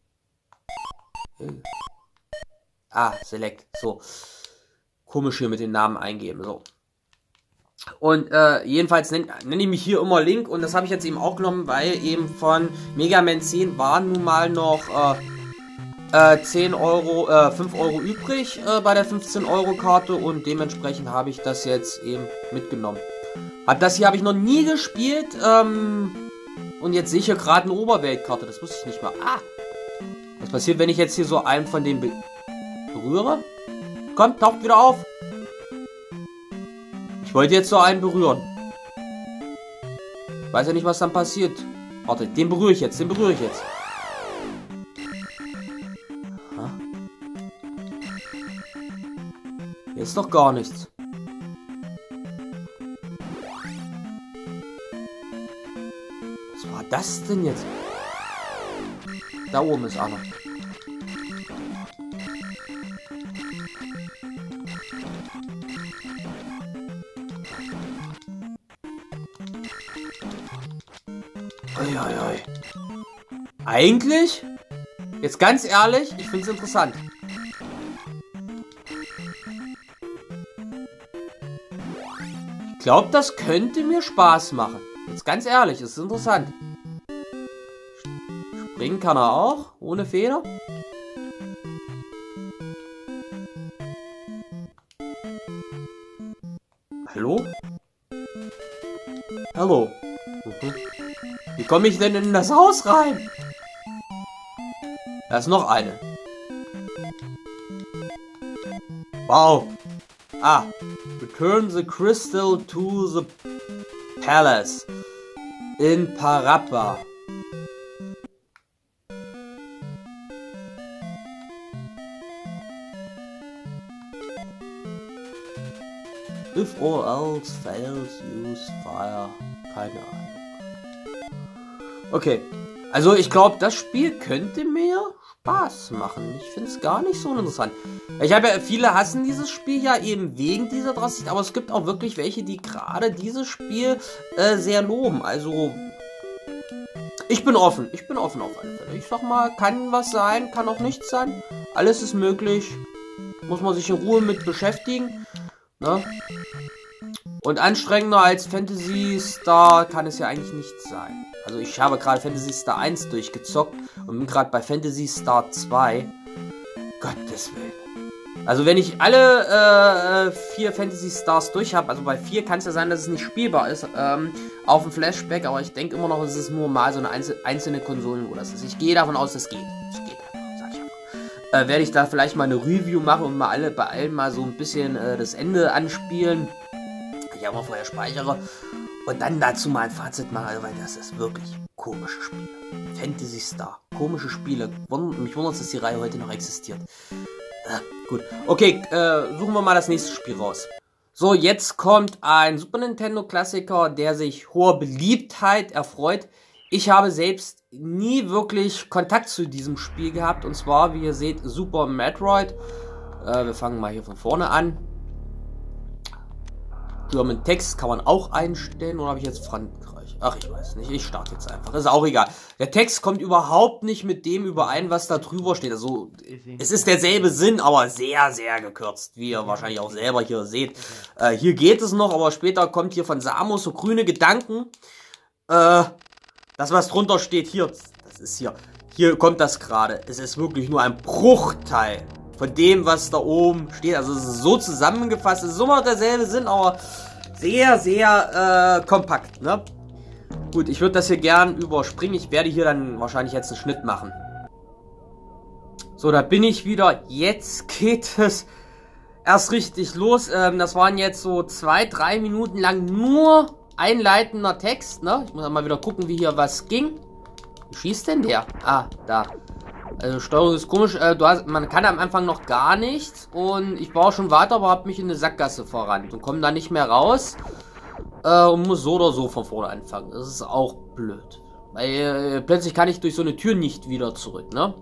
A: Äh. Ah, Select. So. Komisch hier mit den Namen eingeben. So. Und äh, jedenfalls nenne nenn ich mich hier immer Link. Und das habe ich jetzt eben auch genommen, weil eben von Mega Man zehn waren nun mal noch... Äh, zehn Euro, äh, fünf Euro übrig äh, bei der fünfzehn Euro Karte und dementsprechend habe ich das jetzt eben mitgenommen. Hat das hier habe ich noch nie gespielt ähm, und jetzt sehe ich hier gerade eine Oberweltkarte, das wusste ich nicht mal. Ah! Was passiert, wenn ich jetzt hier so einen von denen be berühre? Kommt, taucht wieder auf! Ich wollte jetzt so einen berühren. Weiß ja nicht, was dann passiert. Warte, den berühre ich jetzt, den berühre ich jetzt. Hier ist doch gar nichts. Was war das denn jetzt? Da oben ist einer. Ui, ui, ui. Eigentlich, jetzt ganz ehrlich, ich finde es interessant. Ich glaube, das könnte mir Spaß machen. Jetzt ganz ehrlich, es ist interessant. Springen kann er auch, ohne Feder. Hallo? Hallo. Mhm. Wie komme ich denn in das Haus rein? Da ist noch eine. Wow. Ah. Return the crystal to the palace in Parappa. If all else fails, use fire. Keine Ahnung. Okay. Also ich glaube, das Spiel könnte mir Spaß machen. Ich finde es gar nicht so interessant. Ich habe ja, viele hassen dieses Spiel ja eben wegen dieser Drastik, aber es gibt auch wirklich welche, die gerade dieses Spiel äh, sehr loben. Also ich bin offen. Ich bin offen auf alle Fälle. Ich sag mal, kann was sein, kann auch nichts sein. Alles ist möglich. Muss man sich in Ruhe mit beschäftigen. Ne? Und anstrengender als Phantasy Star kann es ja eigentlich nicht sein. Also ich habe gerade Phantasy Star eins durchgezockt und bin gerade bei Phantasy Star zwei. Gottes Willen. Also wenn ich alle äh, vier Phantasy Stars durch habe, also bei vier kann es ja sein, dass es nicht spielbar ist, ähm, auf dem Flashback, aber ich denke immer noch, es ist nur mal so eine einzel einzelne Konsolen, wo das ist. Ich gehe davon aus, es geht. Es geht einfach, sag ich einfach. Äh, werde ich da vielleicht mal eine Review machen und mal alle bei allen mal so ein bisschen äh, das Ende anspielen. Ich auch mal vorher speichere. Und dann dazu mal ein Fazit machen, also, weil das ist wirklich komische Spiele. Phantasy Star, komische Spiele. Wund mich wundert, dass die Reihe heute noch existiert. Äh, gut, okay, äh, suchen wir mal das nächste Spiel raus. So, jetzt kommt ein Super Nintendo Klassiker, der sich hoher Beliebtheit erfreut. Ich habe selbst nie wirklich Kontakt zu diesem Spiel gehabt. Und zwar, wie ihr seht, Super Metroid. Äh, wir fangen mal hier von vorne an. German Text kann man auch einstellen, oder habe ich jetzt Frankreich? Ach, ich weiß nicht, ich starte jetzt einfach, das ist auch egal. Der Text kommt überhaupt nicht mit dem überein, was da drüber steht. Also, es ist derselbe Sinn, aber sehr, sehr gekürzt, wie ihr wahrscheinlich auch selber hier seht. Äh, hier geht es noch, aber später kommt hier von Samus so grüne Gedanken. Äh, das, was drunter steht, hier, das ist hier, hier kommt das gerade. Es ist wirklich nur ein Bruchteil von dem, was da oben steht. Also es ist so zusammengefasst. Es ist immer derselbe Sinn, aber sehr, sehr äh, kompakt, ne? Gut, ich würde das hier gern überspringen. Ich werde hier dann wahrscheinlich jetzt einen Schnitt machen. So, da bin ich wieder. Jetzt geht es erst richtig los. Ähm, das waren jetzt so zwei, drei Minuten lang nur einleitender Text, ne? Ich muss mal wieder gucken, wie hier was ging. Wie schießt denn der? Ah, da. Also Steuerung ist komisch, äh, du hast, man kann am Anfang noch gar nichts und ich baue schon weiter, aber habe mich in eine Sackgasse verrannt und komme da nicht mehr raus äh, und muss so oder so von vorne anfangen. Das ist auch blöd, weil äh, plötzlich kann ich durch so eine Tür nicht wieder zurück, ne?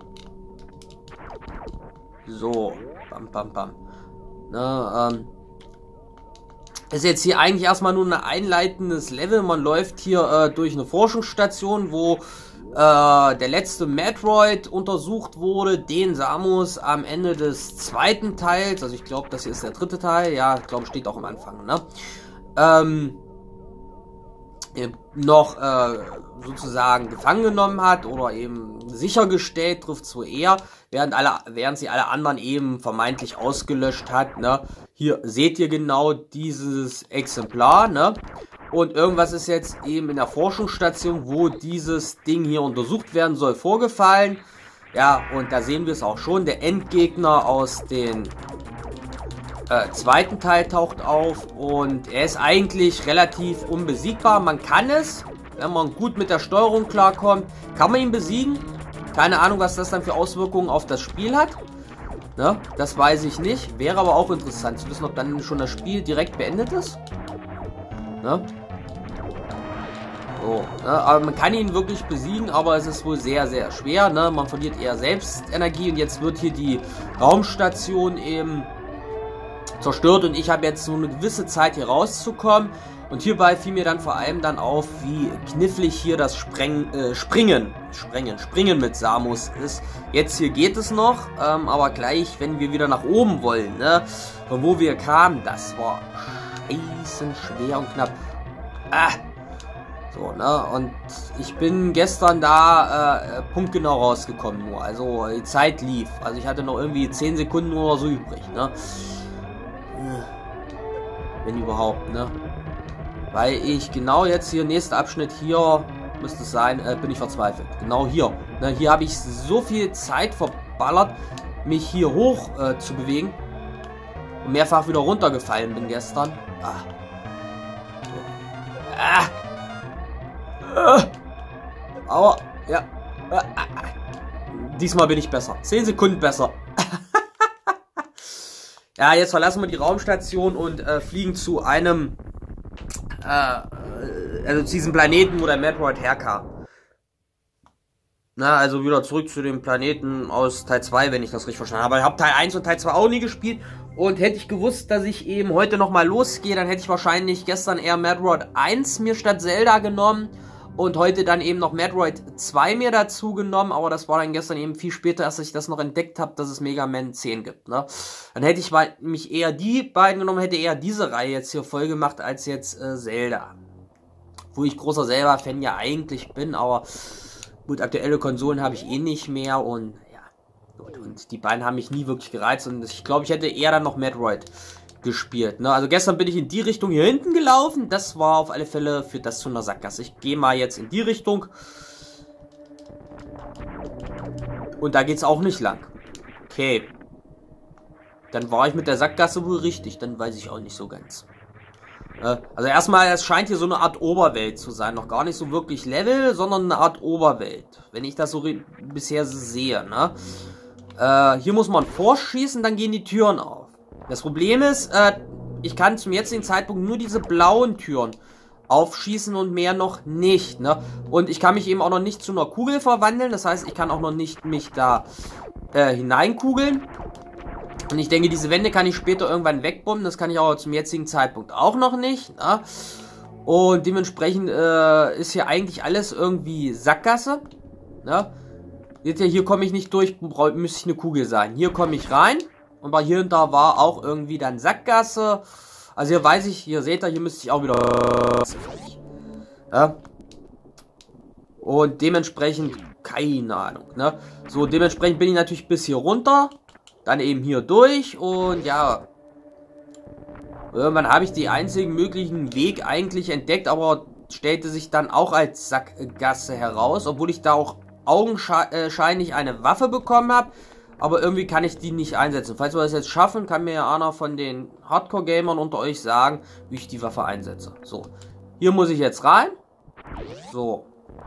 A: So, bam, bam, bam. Ne, ähm, ist jetzt hier eigentlich erstmal nur ein einleitendes Level. Man läuft hier äh, durch eine Forschungsstation, wo Äh, der letzte Metroid untersucht wurde, den Samus am Ende des zweiten Teils, also ich glaube, das hier ist der dritte Teil, ja, ich glaube, steht auch am Anfang, ne? Ähm, noch äh, sozusagen gefangen genommen hat oder eben sichergestellt, trifft so eher, während alle, während sie alle anderen eben vermeintlich ausgelöscht hat, ne? Hier seht ihr genau dieses Exemplar, ne? Und irgendwas ist jetzt eben in der Forschungsstation, wo dieses Ding hier untersucht werden soll, vorgefallen. Ja, und da sehen wir es auch schon. Der Endgegner aus dem äh, zweiten Teil taucht auf. Und er ist eigentlich relativ unbesiegbar. Man kann es, wenn man gut mit der Steuerung klarkommt, kann man ihn besiegen. Keine Ahnung, was das dann für Auswirkungen auf das Spiel hat. Ne? Das weiß ich nicht. Wäre aber auch interessant zu wissen, ob dann schon das Spiel direkt beendet ist. Ne? So, ne, aber man kann ihn wirklich besiegen, aber es ist wohl sehr, sehr schwer. Ne? Man verliert eher selbst Energie und jetzt wird hier die Raumstation eben zerstört und ich habe jetzt so eine gewisse Zeit hier rauszukommen. Und hierbei fiel mir dann vor allem dann auf, wie knifflig hier das Spreng, äh, Springen, Sprengen, Springen mit Samus ist. Jetzt hier geht es noch, ähm, aber gleich, wenn wir wieder nach oben wollen, ne, von wo wir kamen, das war scheißen schwer und knapp. Ah. So, ne, und ich bin gestern da äh, punktgenau rausgekommen nur, also die Zeit lief, also ich hatte noch irgendwie zehn Sekunden oder so übrig, ne, wenn überhaupt, ne, weil ich genau jetzt hier, nächster Abschnitt hier, müsste es sein, äh, bin ich verzweifelt, genau hier, ne, hier habe ich so viel Zeit verballert, mich hier hoch äh, zu bewegen und mehrfach wieder runtergefallen bin gestern, ah, so. ah. Aber, ja. Diesmal bin ich besser. zehn Sekunden besser. Ja, jetzt verlassen wir die Raumstation und äh, fliegen zu einem, äh, also zu diesem Planeten, wo der Metroid herkam. Na, also wieder zurück zu dem Planeten aus Teil zwei, wenn ich das richtig verstanden habe. Ich habe Teil eins und Teil zwei auch nie gespielt. Und hätte ich gewusst, dass ich eben heute nochmal losgehe, dann hätte ich wahrscheinlich gestern eher Metroid eins mir statt Zelda genommen. Und heute dann eben noch Metroid zwei mir dazu genommen, aber das war dann gestern eben viel später, als ich das noch entdeckt habe, dass es Mega Man zehn gibt, ne? Dann hätte ich mich eher die beiden genommen, hätte eher diese Reihe jetzt hier voll gemacht, als jetzt äh, Zelda. Wo ich großer Zelda-Fan ja eigentlich bin, aber gut, aktuelle Konsolen habe ich eh nicht mehr und ja. Gut, und die beiden haben mich nie wirklich gereizt und ich glaube, ich hätte eher dann noch Metroid gespielt. Ne? Also gestern bin ich in die Richtung hier hinten gelaufen. Das war auf alle Fälle für das zu einer Sackgasse. Ich gehe mal jetzt in die Richtung. Und da geht es auch nicht lang. Okay. Dann war ich mit der Sackgasse wohl richtig. Dann weiß ich auch nicht so ganz. Äh, also erstmal, es scheint hier so eine Art Oberwelt zu sein. Noch gar nicht so wirklich Level, sondern eine Art Oberwelt. Wenn ich das so bisher sehe. Ne? Äh, hier muss man vorschießen, dann gehen die Türen auf. Das Problem ist, äh, ich kann zum jetzigen Zeitpunkt nur diese blauen Türen aufschießen und mehr noch nicht, ne? Und ich kann mich eben auch noch nicht zu einer Kugel verwandeln, das heißt, ich kann auch noch nicht mich da äh, hineinkugeln. Und ich denke, diese Wände kann ich später irgendwann wegbomben, das kann ich aber zum jetzigen Zeitpunkt auch noch nicht, ne? Und dementsprechend äh, ist hier eigentlich alles irgendwie Sackgasse, ne? Seht ihr, hier komme ich nicht durch, müsste ich eine Kugel sein. Hier komme ich rein. Und bei hier und da war auch irgendwie dann Sackgasse. Also hier weiß ich, hier seht ihr, hier müsste ich auch wieder... Ja. Und dementsprechend, keine Ahnung, ne? So, dementsprechend bin ich natürlich bis hier runter. Dann eben hier durch und ja. Irgendwann habe ich die einzigen möglichen Weg eigentlich entdeckt, aber stellte sich dann auch als Sackgasse heraus. Obwohl ich da auch augenscheinlich eine Waffe bekommen habe. Aber irgendwie kann ich die nicht einsetzen. Falls wir das jetzt schaffen, kann mir ja einer von den Hardcore-Gamern unter euch sagen, wie ich die Waffe einsetze. So, hier muss ich jetzt rein. So.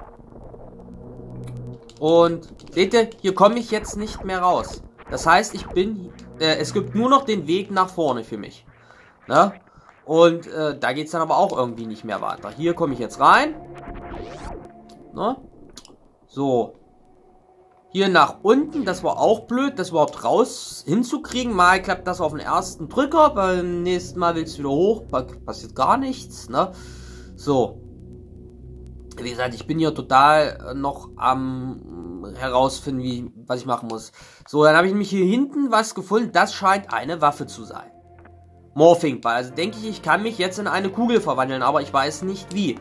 A: Und seht ihr, hier komme ich jetzt nicht mehr raus. Das heißt, ich bin, äh, es gibt nur noch den Weg nach vorne für mich. Ne? Und äh, da geht es dann aber auch irgendwie nicht mehr weiter. Hier komme ich jetzt rein. Ne? So. Hier nach unten, das war auch blöd, das überhaupt raus hinzukriegen. Mal klappt das auf den ersten Drücker, beim nächsten Mal willst du wieder hoch, passiert gar nichts, ne? So. Wie gesagt, ich bin hier total noch am herausfinden, wie, was ich machen muss. So, dann habe ich nämlich hier hinten was gefunden, das scheint eine Waffe zu sein. Morphing Ball, also denke ich, ich kann mich jetzt in eine Kugel verwandeln, aber ich weiß nicht wie.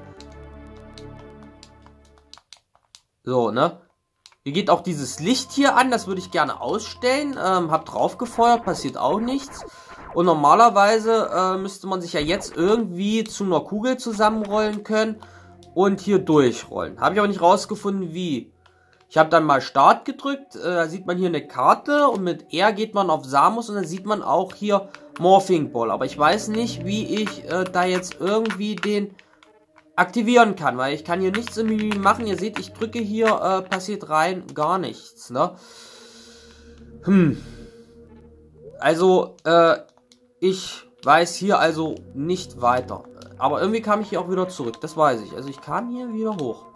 A: So, ne? Hier geht auch dieses Licht hier an, das würde ich gerne ausstellen. Ähm, hab drauf gefeuert, passiert auch nichts. Und normalerweise äh, müsste man sich ja jetzt irgendwie zu einer Kugel zusammenrollen können und hier durchrollen. Habe ich aber nicht rausgefunden, wie. Ich habe dann mal Start gedrückt, äh, da sieht man hier eine Karte und mit R geht man auf Samus und dann sieht man auch hier Morphing Ball. Aber ich weiß nicht, wie ich äh, da jetzt irgendwie den aktivieren kann, weil ich kann hier nichts im Menü machen. Ihr seht, ich drücke hier, äh, passiert rein gar nichts, ne? Hm. Also, äh, ich weiß hier also nicht weiter. Aber irgendwie kam ich hier auch wieder zurück, das weiß ich. Also ich kam hier wieder hoch.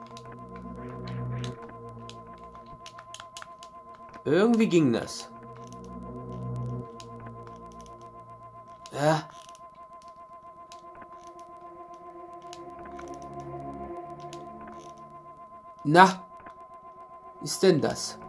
A: Irgendwie ging das. Ja. Na, ist denn das?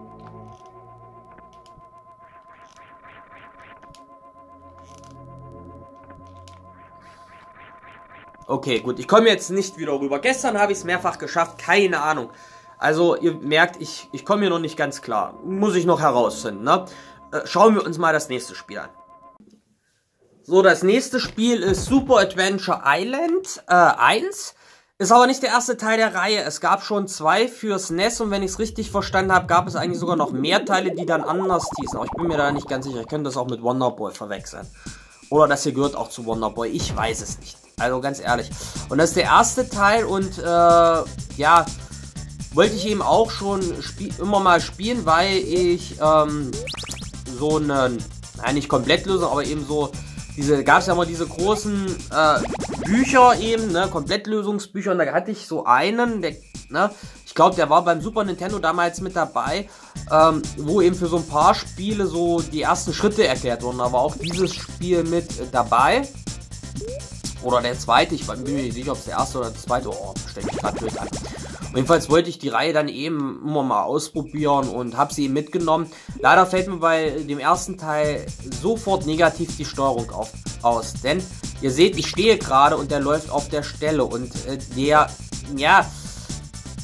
A: Okay, gut, ich komme jetzt nicht wieder rüber. Gestern habe ich es mehrfach geschafft, keine Ahnung. Also, ihr merkt, ich, ich komme hier noch nicht ganz klar. Muss ich noch herausfinden, ne? Äh, schauen wir uns mal das nächste Spiel an. So, das nächste Spiel ist Super Adventure Island äh, eins. Ist aber nicht der erste Teil der Reihe. Es gab schon zwei fürs N E S und wenn ich es richtig verstanden habe, gab es eigentlich sogar noch mehr Teile, die dann anders hießen. Aber ich bin mir da nicht ganz sicher. Ich könnte das auch mit Wonderboy verwechseln. Oder das hier gehört auch zu Wonderboy. Ich weiß es nicht. Also ganz ehrlich. Und das ist der erste Teil und äh, ja, wollte ich eben auch schon immer mal spielen, weil ich ähm, so einen, nein, nicht Komplettlösung, aber eben so diese, gab es ja mal diese großen äh, Bücher eben, ne, Komplettlösungsbücher und da hatte ich so einen, der, ne, ich glaube, der war beim Super Nintendo damals mit dabei, ähm, wo eben für so ein paar Spiele so die ersten Schritte erklärt wurden, aber auch dieses Spiel mit äh, dabei. Oder der zweite, ich bin mir nicht sicher, ob es der erste oder der zweite, oh, stelle ich gerade durch an. Jedenfalls wollte ich die Reihe dann eben immer mal ausprobieren und habe sie eben mitgenommen. Leider fällt mir bei dem ersten Teil sofort negativ die Steuerung auf, aus. Denn ihr seht, ich stehe gerade und der läuft auf der Stelle. Und äh, der, ja,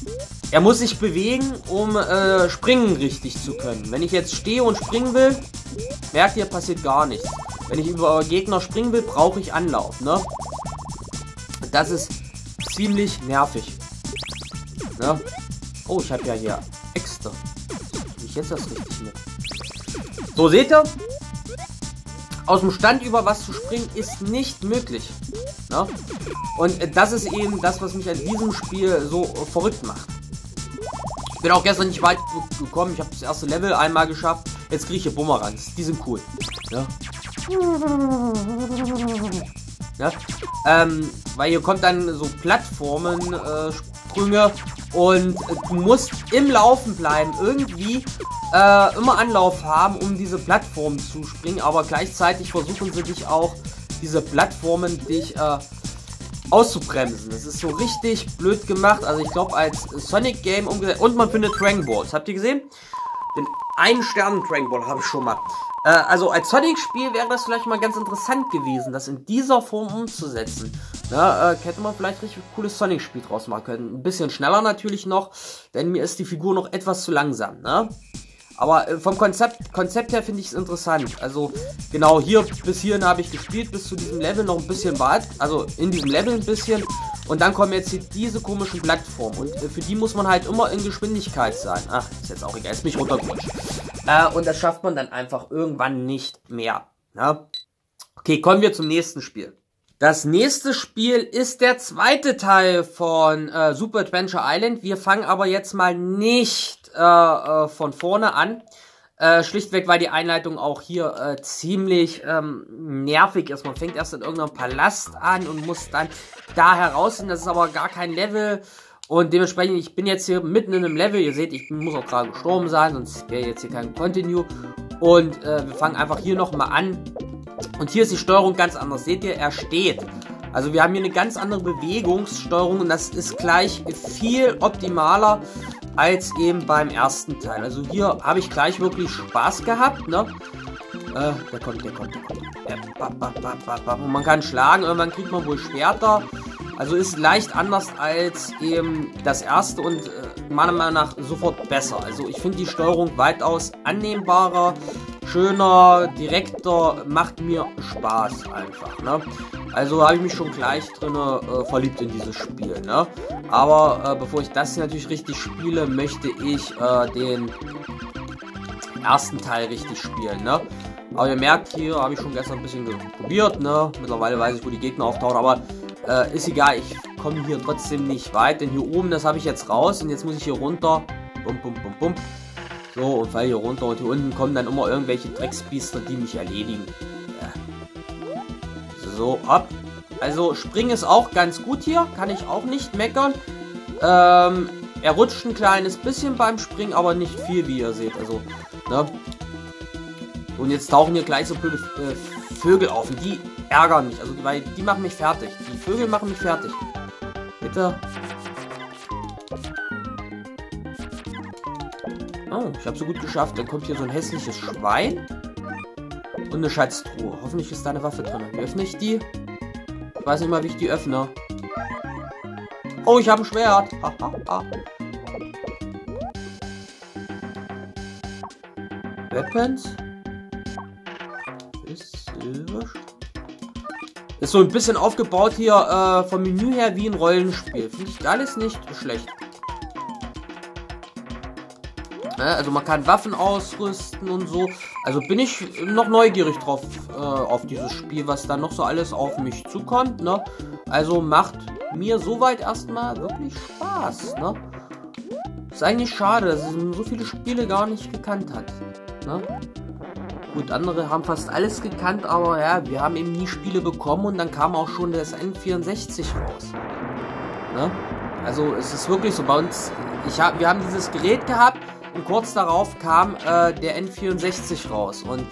A: er muss sich bewegen, um äh, springen richtig zu können. Wenn ich jetzt stehe und springen will, merkt ihr, passiert gar nichts. Wenn ich über Gegner springen will, brauche ich Anlauf, ne? Das ist ziemlich nervig. Ne? Oh, ich habe ja hier extra. Ich jetzt das richtig mit. So, seht ihr? Aus dem Stand über was zu springen ist nicht möglich. Ne? Und äh, das ist eben das, was mich an diesem Spiel so äh, verrückt macht. Ich bin auch gestern nicht weit gekommen. Ich habe das erste Level einmal geschafft. Jetzt kriege ich hier Bumerangs. Die sind cool. Ja? Ja? Ähm, weil hier kommt dann so Plattformen, äh, Sprünge und äh, du musst im Laufen bleiben. Irgendwie äh, immer Anlauf haben, um diese Plattformen zu springen. Aber gleichzeitig versuchen sie dich auch, diese Plattformen dich äh, auszubremsen. Das ist so richtig blöd gemacht. Also ich glaube als Sonic Game umgesetzt. Und man findet Dragon Balls. Habt ihr gesehen? Den einen Stern Dragon Ball habe ich schon mal. Äh, also als Sonic Spiel wäre das vielleicht mal ganz interessant gewesen, das in dieser Form umzusetzen. Ja, äh, hätte man vielleicht richtig cooles Sonic Spiel draus machen können. Ein bisschen schneller natürlich noch, denn mir ist die Figur noch etwas zu langsam. Ne? Aber äh, vom Konzept, Konzept her finde ich es interessant. Also genau hier bis hierhin habe ich gespielt, bis zu diesem Level noch ein bisschen weit. Also in diesem Level ein bisschen. Und dann kommen jetzt hier diese komischen Plattformen. Und äh, für die muss man halt immer in Geschwindigkeit sein. Ach, ist jetzt auch egal. Ist mich runtergerutscht. Äh, und das schafft man dann einfach irgendwann nicht mehr. Ja? Okay, kommen wir zum nächsten Spiel. Das nächste Spiel ist der zweite Teil von äh, Super Adventure Island. Wir fangen aber jetzt mal nicht äh, äh, von vorne an. Äh, schlichtweg, weil die Einleitung auch hier äh, ziemlich ähm, nervig ist. Man fängt erst in irgendeinem Palast an und muss dann da heraus. Das ist aber gar kein Level. Und dementsprechend, ich bin jetzt hier mitten in einem Level. Ihr seht, ich muss auch gerade gestorben sein, sonst wäre jetzt hier kein Continue. Und äh, wir fangen einfach hier nochmal an. Und hier ist die Steuerung ganz anders. Seht ihr, er steht. Also wir haben hier eine ganz andere Bewegungssteuerung und das ist gleich viel optimaler als eben beim ersten Teil. Also hier habe ich gleich wirklich Spaß gehabt, ne? Äh, der kommt, der kommt, der kommt. Ja, bap, bap, bap, bap, bap. Und man kann schlagen, irgendwann kriegt man wohl Schwerter. Also ist leicht anders als eben das erste und äh, meiner Meinung nach sofort besser. Also ich finde die Steuerung weitaus annehmbarer, schöner, direkter, macht mir Spaß einfach, ne? Also habe ich mich schon gleich drin äh, verliebt in dieses Spiel, ne? Aber äh, bevor ich das hier natürlich richtig spiele, möchte ich äh, den ersten Teil richtig spielen, ne? Aber ihr merkt, hier habe ich schon gestern ein bisschen probiert, ne? Mittlerweile weiß ich, wo die Gegner auftauchen, aber äh, ist egal, ich komme hier trotzdem nicht weit, denn hier oben, das habe ich jetzt raus und jetzt muss ich hier runter, bum, bum, bum, bum. So, und fall hier runter und hier unten kommen dann immer irgendwelche Drecksbiester, die mich erledigen. Ja. So, ab. Also, springen ist auch ganz gut hier, kann ich auch nicht meckern. Ähm, er rutscht ein kleines bisschen beim Springen, aber nicht viel, wie ihr seht. Also, ne? Und jetzt tauchen hier gleich so blöde äh, Vögel auf und die ärgern mich, also, weil die machen mich fertig. Die Vögel machen mich fertig. Bitte. Oh, ich habe so gut geschafft. Dann kommt hier so ein hässliches Schwein. Und eine Schatztruhe. Hoffentlich ist da eine Waffe drin. Wie öffne ich die? Ich weiß nicht mal, wie ich die öffne. Oh, ich habe ein Schwert. Ha, ha, ha. Weapons. Ist, ist so ein bisschen aufgebaut hier äh, vom Menü her wie ein Rollenspiel. Finde ich alles nicht schlecht. Also man kann Waffen ausrüsten und so. Also bin ich noch neugierig drauf, äh, auf dieses Spiel, was da noch so alles auf mich zukommt, ne? Also macht mir soweit erstmal wirklich Spaß, ne? Ist eigentlich schade, dass es so viele Spiele gar nicht gekannt hat, ne? Gut, andere haben fast alles gekannt, aber ja, wir haben eben nie Spiele bekommen und dann kam auch schon das N vierundsechzig raus, ne? Also es ist wirklich so, bei uns, ich hab, wir haben dieses Gerät gehabt, und kurz darauf kam äh, der N vierundsechzig raus und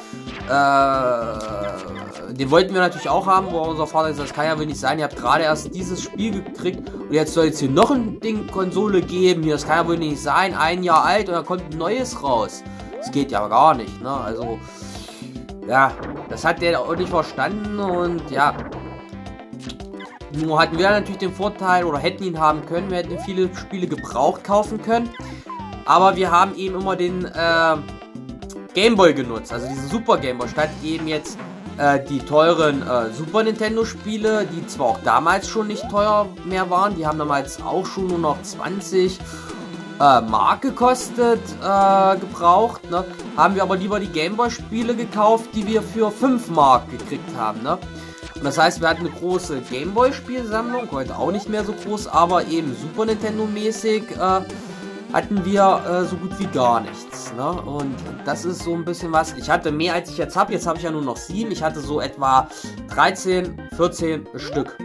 A: äh, den wollten wir natürlich auch haben, wo unser Vater gesagt hat, das kann ja wohl nicht sein, ihr habt gerade erst dieses Spiel gekriegt und jetzt soll es hier noch ein Ding Konsole geben, hier, das kann ja wohl nicht sein, ein Jahr alt und dann kommt ein neues raus. Das geht ja gar nicht, ne, also, ja, das hat der auch nicht verstanden und ja, Nur hatten wir natürlich den Vorteil, oder hätten ihn haben können, wir hätten viele Spiele gebraucht kaufen können. Aber wir haben eben immer den äh, Gameboy genutzt, also diesen Super Gameboy, statt eben jetzt äh, die teuren äh, Super Nintendo Spiele, die zwar auch damals schon nicht teuer mehr waren, die haben damals auch schon nur noch zwanzig äh, Mark gekostet, äh, gebraucht, ne? Haben wir aber lieber die Gameboy Spiele gekauft, die wir für fünf Mark gekriegt haben, ne? Und das heißt, wir hatten eine große Gameboy-Spielsammlung, heute auch nicht mehr so groß, aber eben Super Nintendo-mäßig äh, hatten wir äh, so gut wie gar nichts. Ne? Und das ist so ein bisschen was. Ich hatte mehr, als ich jetzt habe. Jetzt habe ich ja nur noch sieben. Ich hatte so etwa dreizehn, vierzehn Stück.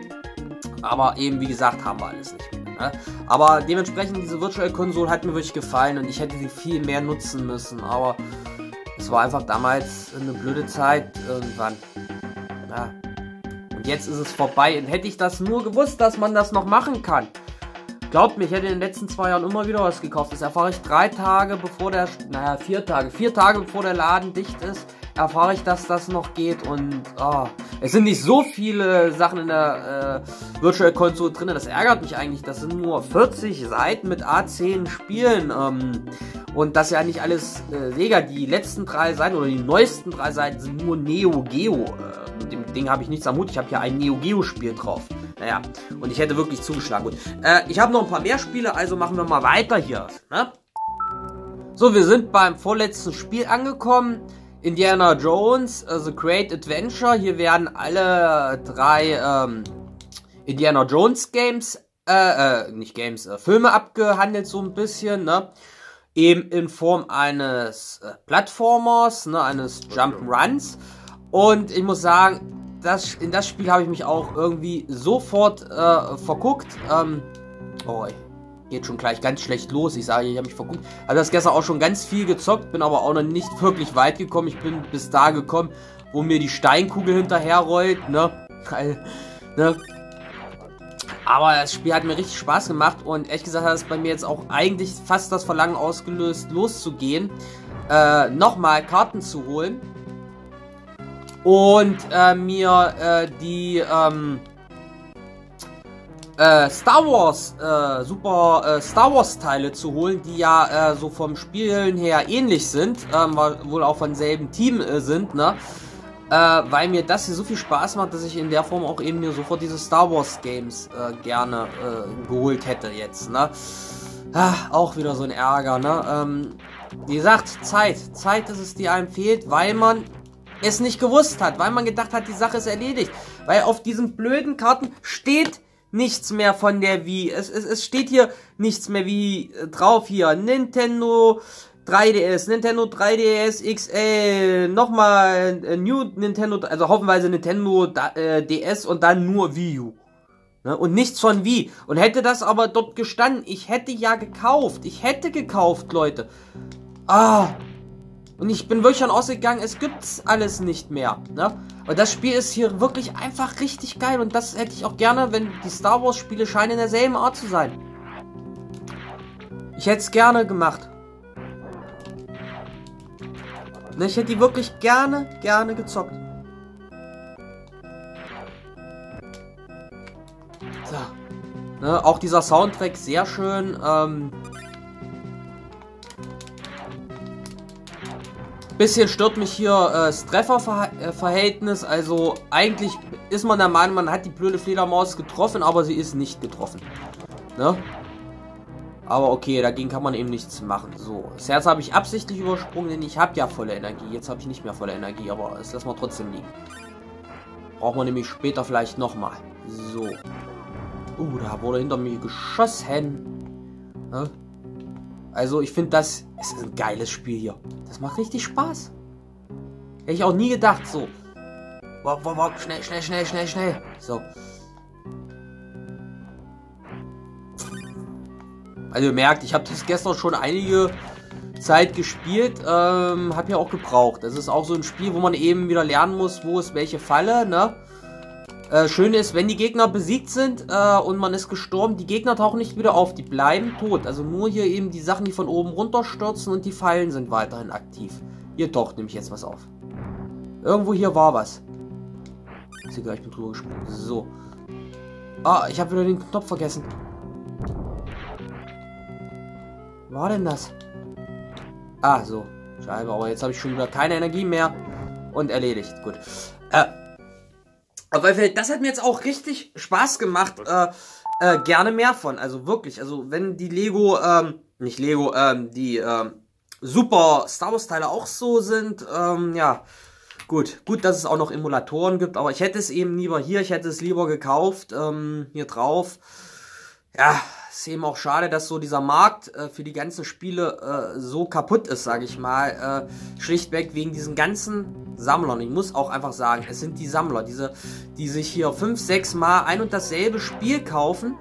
A: Aber eben, wie gesagt, haben wir alles nicht mehr. Ne? Aber dementsprechend, diese Virtual Console hat mir wirklich gefallen und ich hätte sie viel mehr nutzen müssen. Aber es war einfach damals eine blöde Zeit irgendwann. Ja. Und jetzt ist es vorbei. Und hätte ich das nur gewusst, dass man das noch machen kann. Glaubt mir, ich hätte in den letzten zwei Jahren immer wieder was gekauft. Das erfahre ich drei Tage bevor der, naja, vier Tage, vier Tage bevor der Laden dicht ist, erfahre ich, dass das noch geht. Und oh, es sind nicht so viele Sachen in der äh, Virtual Console drin. Das ärgert mich eigentlich. Das sind nur vierzig Seiten mit A zehn Spielen. Ähm, und das ja nicht alles äh, Sega. Die letzten drei Seiten oder die neuesten drei Seiten sind nur Neo Geo. Äh, mit dem Ding habe ich nichts am Hut. Ich habe hier ein Neo Geo Spiel drauf. Naja, und ich hätte wirklich zugeschlagen. Gut, äh, ich habe noch ein paar mehr Spiele, also machen wir mal weiter hier. Ne? So, wir sind beim vorletzten Spiel angekommen. Indiana Jones, uh, The Great Adventure. Hier werden alle drei ähm, Indiana Jones Games, äh, äh, nicht Games, äh, Filme abgehandelt so ein bisschen, ne? Eben in Form eines äh, Plattformers, ne? Eines Jump'n'Runs. Und ich muss sagen, Das, in das Spiel habe ich mich auch irgendwie sofort äh, verguckt. Ähm, oh, geht schon gleich ganz schlecht los. Ich sage, ich habe mich verguckt. Also das gestern auch schon ganz viel gezockt, bin aber auch noch nicht wirklich weit gekommen. Ich bin bis da gekommen, wo mir die Steinkugel hinterherrollt, ne? ne? Aber das Spiel hat mir richtig Spaß gemacht und ehrlich gesagt hat es bei mir jetzt auch eigentlich fast das Verlangen ausgelöst, loszugehen, äh, nochmal Karten zu holen. Und äh, mir äh, die ähm, äh, Star Wars, äh, super äh, Star Wars Teile zu holen, die ja äh, so vom Spielen her ähnlich sind, ähm, wohl auch von selben Team äh, sind, ne? Äh, weil mir das hier so viel Spaß macht, dass ich in der Form auch eben mir sofort diese Star Wars Games äh, gerne äh, geholt hätte jetzt, ne? Ah, auch wieder so ein Ärger, ne? Ähm, wie gesagt, Zeit. Zeit ist es, die einem fehlt, weil man es nicht gewusst hat, weil man gedacht hat, die Sache ist erledigt. Weil auf diesen blöden Karten steht nichts mehr von der Wii. Es, es, es steht hier nichts mehr wie äh, drauf hier. Nintendo drei D S, Nintendo drei D S X L, nochmal äh, New Nintendo, also hoffenweise Nintendo äh, D S und dann nur Wii U. Ne? Und nichts von Wii. Und hätte das aber dort gestanden, ich hätte ja gekauft. Ich hätte gekauft, Leute. Ah. Und ich bin wirklich schon ausgegangen, es gibt's alles nicht mehr, ne? Aber das Spiel ist hier wirklich einfach richtig geil. Und das hätte ich auch gerne, wenn die Star Wars Spiele scheinen in derselben Art zu sein. Ich hätte es gerne gemacht. Ne, ich hätte die wirklich gerne, gerne gezockt. So. Ne, auch dieser Soundtrack sehr schön, ähm... Bisschen stört mich hier äh, das Trefferverhältnis, also eigentlich ist man der Meinung, man hat die blöde Fledermaus getroffen, aber sie ist nicht getroffen. Ne? Aber okay, dagegen kann man eben nichts machen. So, das Herz habe ich absichtlich übersprungen, denn ich habe ja volle Energie. Jetzt habe ich nicht mehr volle Energie, aber das lassen wir trotzdem liegen. Braucht man nämlich später vielleicht nochmal. So. Uh, da wurde hinter mir geschossen. Ne? Also ich finde, das ist ein geiles Spiel hier. Das macht richtig Spaß. Hätte ich auch nie gedacht, so. Wow, wow, wow, schnell, schnell, schnell, schnell, schnell. So. Also ihr merkt, ich habe das gestern schon einige Zeit gespielt. Ähm, habe ja auch gebraucht. Das ist auch so ein Spiel, wo man eben wieder lernen muss, wo ist welche Falle, ne? Äh, schön ist, wenn die Gegner besiegt sind äh, und man ist gestorben, die Gegner tauchen nicht wieder auf, die bleiben tot. Also nur hier eben die Sachen, die von oben runterstürzen und die Fallen sind weiterhin aktiv. Hier taucht nämlich jetzt was auf. Irgendwo hier war was. Ich sehe gleich, ich bin drüber gesprungen. So. Ah, ich habe wieder den Knopf vergessen. Was war denn das? Ah, so. Scheiße, aber jetzt habe ich schon wieder keine Energie mehr. Und erledigt. Gut. Äh, aber das hat mir jetzt auch richtig Spaß gemacht. Äh, äh, gerne mehr von. Also wirklich. Also wenn die Lego, ähm, nicht Lego, ähm, die, ähm, Super Star Wars Teile auch so sind, ähm, ja. Gut, gut, dass es auch noch Emulatoren gibt, aber ich hätte es eben lieber hier, ich hätte es lieber gekauft, ähm, hier drauf. Ja, ist eben auch schade, dass so dieser Markt äh, für die ganzen Spiele äh, so kaputt ist, sage ich mal. Äh, schlichtweg wegen diesen ganzen Sammlern. Ich muss auch einfach sagen, es sind die Sammler, diese, die sich hier fünf, sechs Mal ein und dasselbe Spiel kaufen.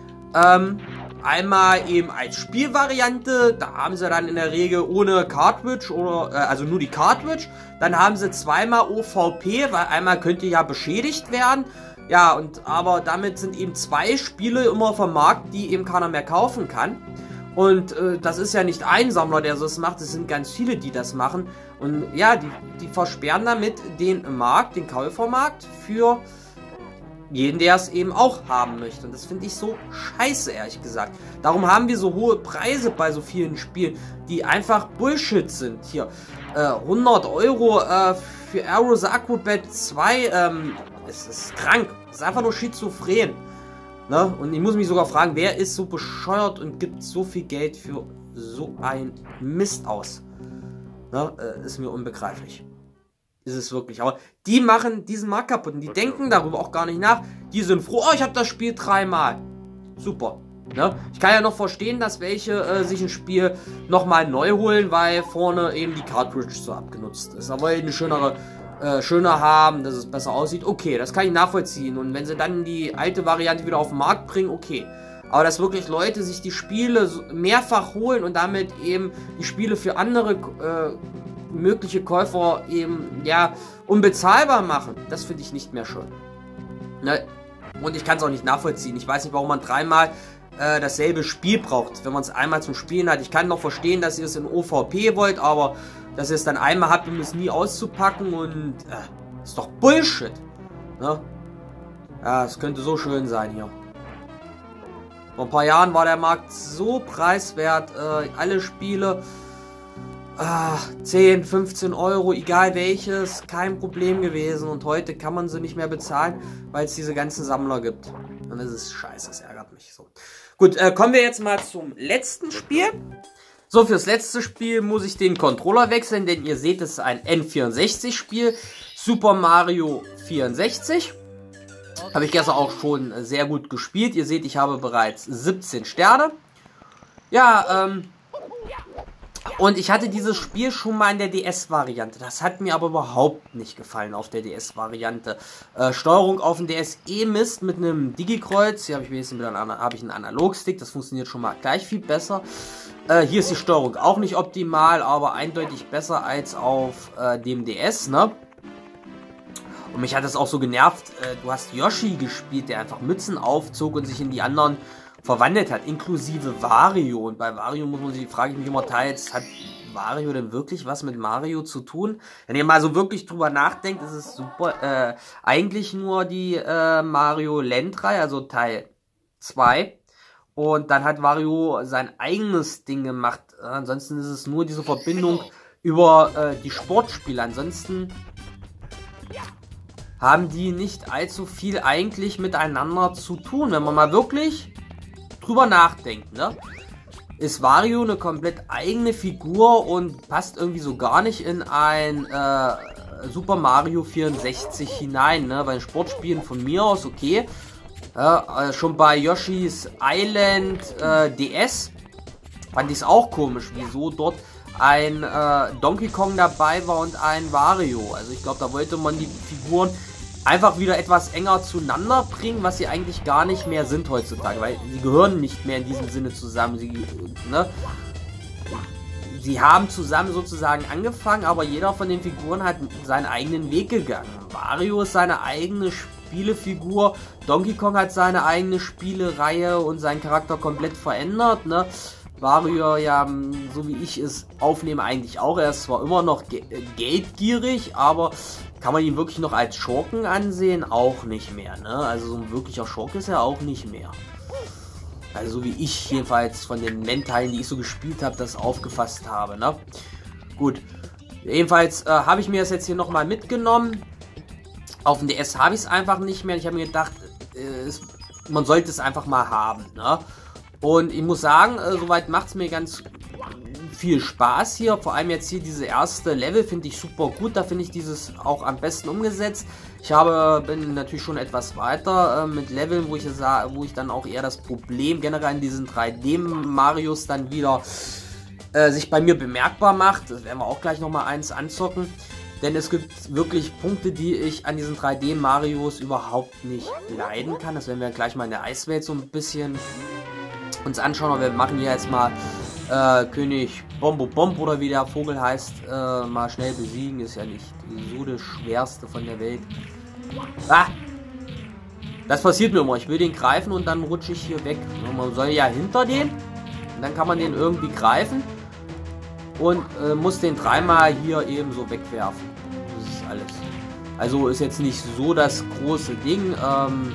A: Ähm, einmal eben als Spielvariante, da haben sie dann in der Regel ohne Cartridge oder, äh, also nur die Cartridge. Dann haben sie zweimal O V P, weil einmal könnte ja beschädigt werden. Ja, und aber damit sind eben zwei Spiele immer vom Markt, die eben keiner mehr kaufen kann. Und äh, das ist ja nicht ein Sammler, der das macht, es sind ganz viele, die das machen. Und ja, die, die versperren damit den Markt, den Käufermarkt für jeden, der es eben auch haben möchte. Und das finde ich so scheiße, ehrlich gesagt. Darum haben wir so hohe Preise bei so vielen Spielen, die einfach Bullshit sind. Hier, äh, hundert Euro äh, für Aero the Acrobat zwei, ähm, es ist krank. Es ist einfach nur schizophren. Ne? Und ich muss mich sogar fragen, wer ist so bescheuert und gibt so viel Geld für so ein Mist aus? Ne? Äh, ist mir unbegreiflich. Ist es wirklich. Aber die machen diesen Markt kaputt und die denken darüber auch gar nicht nach. Die sind froh, oh, ich habe das Spiel dreimal. Super. Ne? Ich kann ja noch verstehen, dass welche äh, sich ein Spiel nochmal neu holen, weil vorne eben die Cartridge so abgenutzt ist. Da wollen die eine schönere, äh, schöner haben, dass es besser aussieht. Okay, das kann ich nachvollziehen. Und wenn sie dann die alte Variante wieder auf den Markt bringen, okay. Aber dass wirklich Leute sich die Spiele mehrfach holen und damit eben die Spiele für andere äh, mögliche Käufer eben, ja, unbezahlbar machen, das finde ich nicht mehr schön. Ne? Und ich kann es auch nicht nachvollziehen. Ich weiß nicht, warum man dreimal äh, dasselbe Spiel braucht, wenn man es einmal zum Spielen hat. Ich kann noch verstehen, dass ihr es in O V P wollt, aber dass ihr es dann einmal habt, um es nie auszupacken und äh, ist doch Bullshit. Ne? Ja, es könnte so schön sein hier. Vor ein paar Jahren war der Markt so preiswert, äh, alle Spiele Ah, zehn, fünfzehn Euro, egal welches, kein Problem gewesen. Und heute kann man sie nicht mehr bezahlen, weil es diese ganzen Sammler gibt. Und das ist scheiße, das ärgert mich so. Gut, äh, kommen wir jetzt mal zum letzten Spiel. So, fürs letzte Spiel muss ich den Controller wechseln, denn ihr seht, es ist ein N vierundsechzig Spiel. Super Mario vierundsechzig. Habe ich gestern auch schon sehr gut gespielt. Ihr seht, ich habe bereits siebzehn Sterne. Ja, ähm... Und ich hatte dieses Spiel schon mal in der D S-Variante. Das hat mir aber überhaupt nicht gefallen auf der D S-Variante. Äh, Steuerung auf dem D S eh Mist mit einem Digi-Kreuz. Hier habe ich wenigstens mit einem, hab ich einen Analogstick. Das funktioniert schon mal gleich viel besser. Äh, hier ist die Steuerung auch nicht optimal, aber eindeutig besser als auf äh, dem D S, ne? Und mich hat das auch so genervt. Äh, du hast Yoshi gespielt, der einfach Mützen aufzog und sich in die anderen verwandelt hat, inklusive Wario. Und bei Wario muss man sich, frage ich mich immer teils, hat Wario denn wirklich was mit Mario zu tun? Wenn ihr mal so wirklich drüber nachdenkt, ist es super, äh, eigentlich nur die äh, Mario Land-Reihe, also Teil zwei. Und dann hat Wario sein eigenes Ding gemacht. Äh, ansonsten ist es nur diese Verbindung über äh, die Sportspiele. Ansonsten haben die nicht allzu viel eigentlich miteinander zu tun. Wenn man mal wirklich drüber nachdenkt, ne? Ist Wario eine komplett eigene Figur und passt irgendwie so gar nicht in ein äh, Super Mario vierundsechzig hinein, ne? Bei den Sportspielen von mir aus okay. Äh, äh, schon bei Yoshi's Island äh, D S fand ich es auch komisch, wieso dort ein äh, Donkey Kong dabei war und ein Wario. Also ich glaube, da wollte man die Figuren einfach wieder etwas enger zueinander bringen, was sie eigentlich gar nicht mehr sind heutzutage, weil sie gehören nicht mehr in diesem Sinne zusammen. Sie, ne? sie haben zusammen sozusagen angefangen, aber jeder von den Figuren hat seinen eigenen Weg gegangen. Mario ist seine eigene Spielefigur, Donkey Kong hat seine eigene Spielereihe und seinen Charakter komplett verändert, ne? Mario ja, so wie ich es aufnehme, eigentlich auch. Er ist zwar immer noch ge geldgierig, aber kann man ihn wirklich noch als Schurken ansehen? Auch nicht mehr, ne? Also so ein wirklicher Schurke ist er auch nicht mehr. Also so wie ich jedenfalls von den Menteilen, die ich so gespielt habe, das aufgefasst habe, ne? Gut. Jedenfalls äh, habe ich mir das jetzt hier nochmal mitgenommen. Auf dem D S habe ich es einfach nicht mehr. Ich habe mir gedacht, äh, es, man sollte es einfach mal haben, ne? Und ich muss sagen, äh, soweit macht es mir ganz viel Spaß hier. Vor allem jetzt hier diese erste Level finde ich super gut. Da finde ich dieses auch am besten umgesetzt. Ich habe, bin natürlich schon etwas weiter äh, mit Leveln, wo ich, wo ich dann auch eher das Problem generell in diesen drei D-Marios dann wieder äh, sich bei mir bemerkbar macht. Das werden wir auch gleich nochmal eins anzocken. Denn es gibt wirklich Punkte, die ich an diesen drei D-Marios überhaupt nicht leiden kann. Das werden wir gleich mal in der Eiswelt so ein bisschen uns anschauen. Aber wir machen hier jetzt mal äh, König Bombo Bomb oder wie der Vogel heißt, äh, mal schnell besiegen. Ist ja nicht so das Schwerste von der Welt. Ah! Das passiert mir immer. Ich will den greifen und dann rutsche ich hier weg. Man soll ja hinter den. Und dann kann man den irgendwie greifen. Und äh, muss den dreimal hier eben so wegwerfen. Das ist alles. Also ist jetzt nicht so das große Ding. Ähm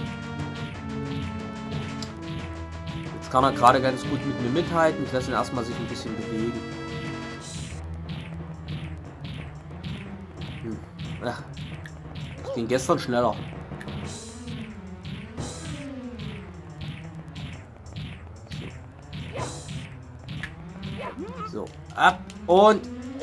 A: jetzt kann er gerade ganz gut mit mir mithalten. Ich lasse ihn erstmal sich ein bisschen bewegen. Hm. Ach. Das ging gestern schneller. So, ab und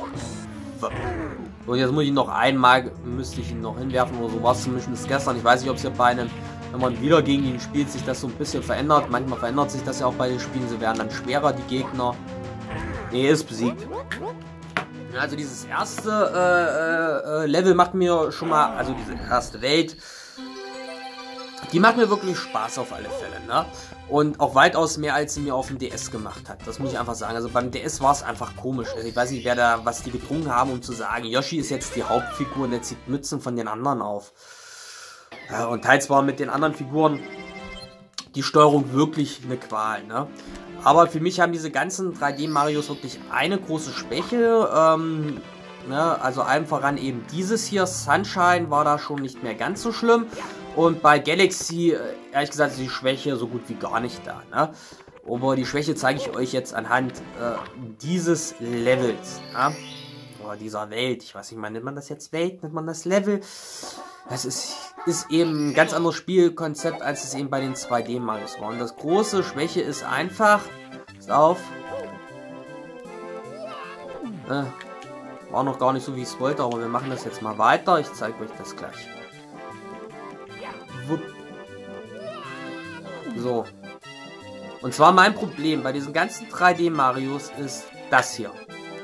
A: und jetzt muss ich noch einmal, müsste ich ihn noch hinwerfen oder so, war es zumindest gestern. Ich weiß nicht, ob es hier bei einem, wenn man wieder gegen ihn spielt, sich das so ein bisschen verändert. Manchmal verändert sich das ja auch bei den Spielen, sie werden dann schwerer, die Gegner. Nee, ist besiegt. Also dieses erste äh, äh, Level macht mir schon mal, also diese erste Welt, die macht mir wirklich Spaß auf alle Fälle, ne? Und auch weitaus mehr, als sie mir auf dem D S gemacht hat. Das muss ich einfach sagen. Also beim D S war es einfach komisch. Also ich weiß nicht, wer da, was die getrunken haben, um zu sagen, Yoshi ist jetzt die Hauptfigur und der zieht Mützen von den anderen auf. Ja, und teils war mit den anderen Figuren die Steuerung wirklich eine Qual, ne? Aber für mich haben diese ganzen drei D-Marios wirklich eine große Schwäche. Ähm, ne? Also allem voran eben dieses hier. Sunshine war da schon nicht mehr ganz so schlimm. Und bei Galaxy, ehrlich gesagt, ist die Schwäche so gut wie gar nicht da, ne? Aber die Schwäche zeige ich euch jetzt anhand äh, dieses Levels, ne? Oder dieser Welt. Ich weiß nicht, nennt man das jetzt Welt? Nennt man das Level? Das ist, ist eben ein ganz anderes Spielkonzept, als es eben bei den zwei D-Marios war. Und das große Schwäche ist einfach, pass auf, äh, war noch gar nicht so, wie ich es wollte, aber wir machen das jetzt mal weiter. Ich zeige euch das gleich. So. Und zwar mein Problem bei diesen ganzen drei D-Marios ist das hier.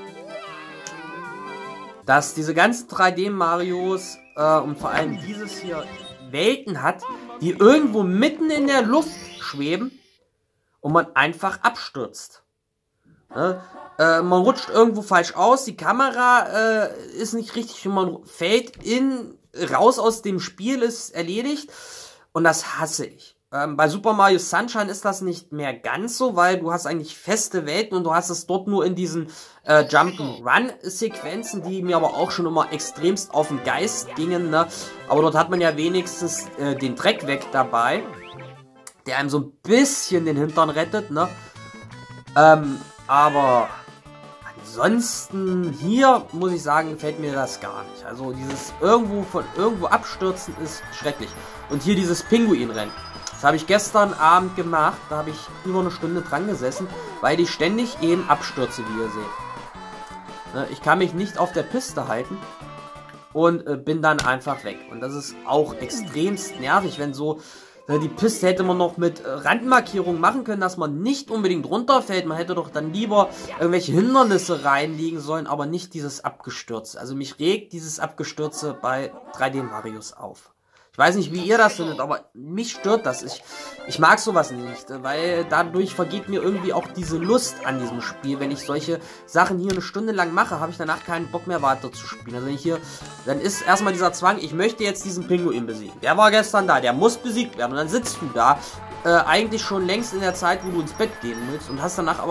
A: Dass diese ganzen drei D-Marios äh, und vor allem dieses hier Welten hat, die irgendwo mitten in der Luft schweben und man einfach abstürzt. Ne? Äh, man rutscht irgendwo falsch aus, die Kamera äh, ist nicht richtig und man fällt in, raus aus dem Spiel, ist erledigt. Und das hasse ich. Ähm, bei Super Mario Sunshine ist das nicht mehr ganz so, weil du hast eigentlich feste Welten und du hast es dort nur in diesen äh, Jump'n'Run-Sequenzen, die mir aber auch schon immer extremst auf den Geist gingen, ne? Aber dort hat man ja wenigstens äh, den Dreck weg dabei, der einem so ein bisschen den Hintern rettet, ne? Ähm, aber ansonsten hier, muss ich sagen, gefällt mir das gar nicht. Also dieses irgendwo von irgendwo abstürzen ist schrecklich. Und hier dieses Pinguinrennen. Das habe ich gestern Abend gemacht. Da habe ich über eine Stunde dran gesessen, weil ich ständig eben abstürze, wie ihr seht. Ich kann mich nicht auf der Piste halten und äh, bin dann einfach weg. Und das ist auch extremst nervig, wenn so die Piste hätte man noch mit Randmarkierungen machen können, dass man nicht unbedingt runterfällt. Man hätte doch dann lieber irgendwelche Hindernisse reinlegen sollen, aber nicht dieses Abgestürze. Also mich regt dieses Abgestürze bei drei D-Marios auf. Ich weiß nicht, wie ihr das findet, aber mich stört das. Ich, ich mag sowas nicht, weil dadurch vergeht mir irgendwie auch diese Lust an diesem Spiel. Wenn ich solche Sachen hier eine Stunde lang mache, habe ich danach keinen Bock mehr weiter zu spielen. Also wenn ich hier, dann ist erstmal dieser Zwang, ich möchte jetzt diesen Pinguin besiegen. Der war gestern da, der muss besiegt werden. Und dann sitzt du da, äh, eigentlich schon längst in der Zeit, wo du ins Bett gehen willst und hast danach aber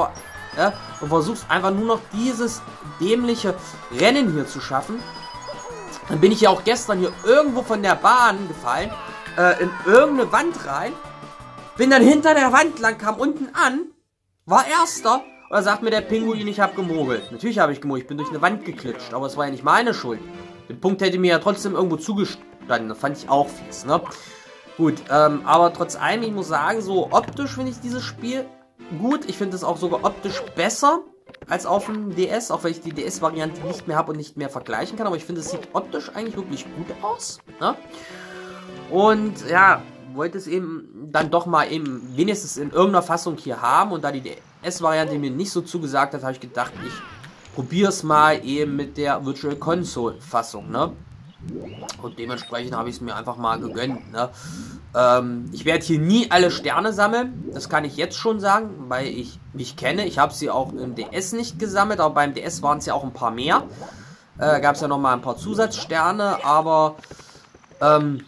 A: ja, und versuchst einfach nur noch dieses dämliche Rennen hier zu schaffen. Dann bin ich ja auch gestern hier irgendwo von der Bahn gefallen, äh, in irgendeine Wand rein, bin dann hinter der Wand lang, kam unten an, war Erster, und dann sagt mir der Pinguin, ich habe gemogelt. Natürlich habe ich gemogelt, ich bin durch eine Wand geklitscht, aber es war ja nicht meine Schuld. Den Punkt hätte mir ja trotzdem irgendwo zugestanden, das fand ich auch fies, ne? Gut, ähm, aber trotz allem, ich muss sagen, so optisch finde ich dieses Spiel gut. Ich finde es auch sogar optisch besser als auf dem D S, auch wenn ich die D S-Variante nicht mehr habe und nicht mehr vergleichen kann. Aber ich finde, es sieht optisch eigentlich wirklich gut aus, ne? Und ja, wollte es eben dann doch mal eben wenigstens in irgendeiner Fassung hier haben. Und da die D S-Variante mir nicht so zugesagt hat, habe ich gedacht, ich probiere es mal eben mit der Virtual Console-Fassung, ne? Und dementsprechend habe ich es mir einfach mal gegönnt, ne? Ähm, ich werde hier nie alle Sterne sammeln, das kann ich jetzt schon sagen, weil ich mich kenne. Ich habe sie auch im D S nicht gesammelt, aber beim D S waren es ja auch ein paar mehr. Äh, gab es ja noch mal ein paar Zusatzsterne, aber ähm,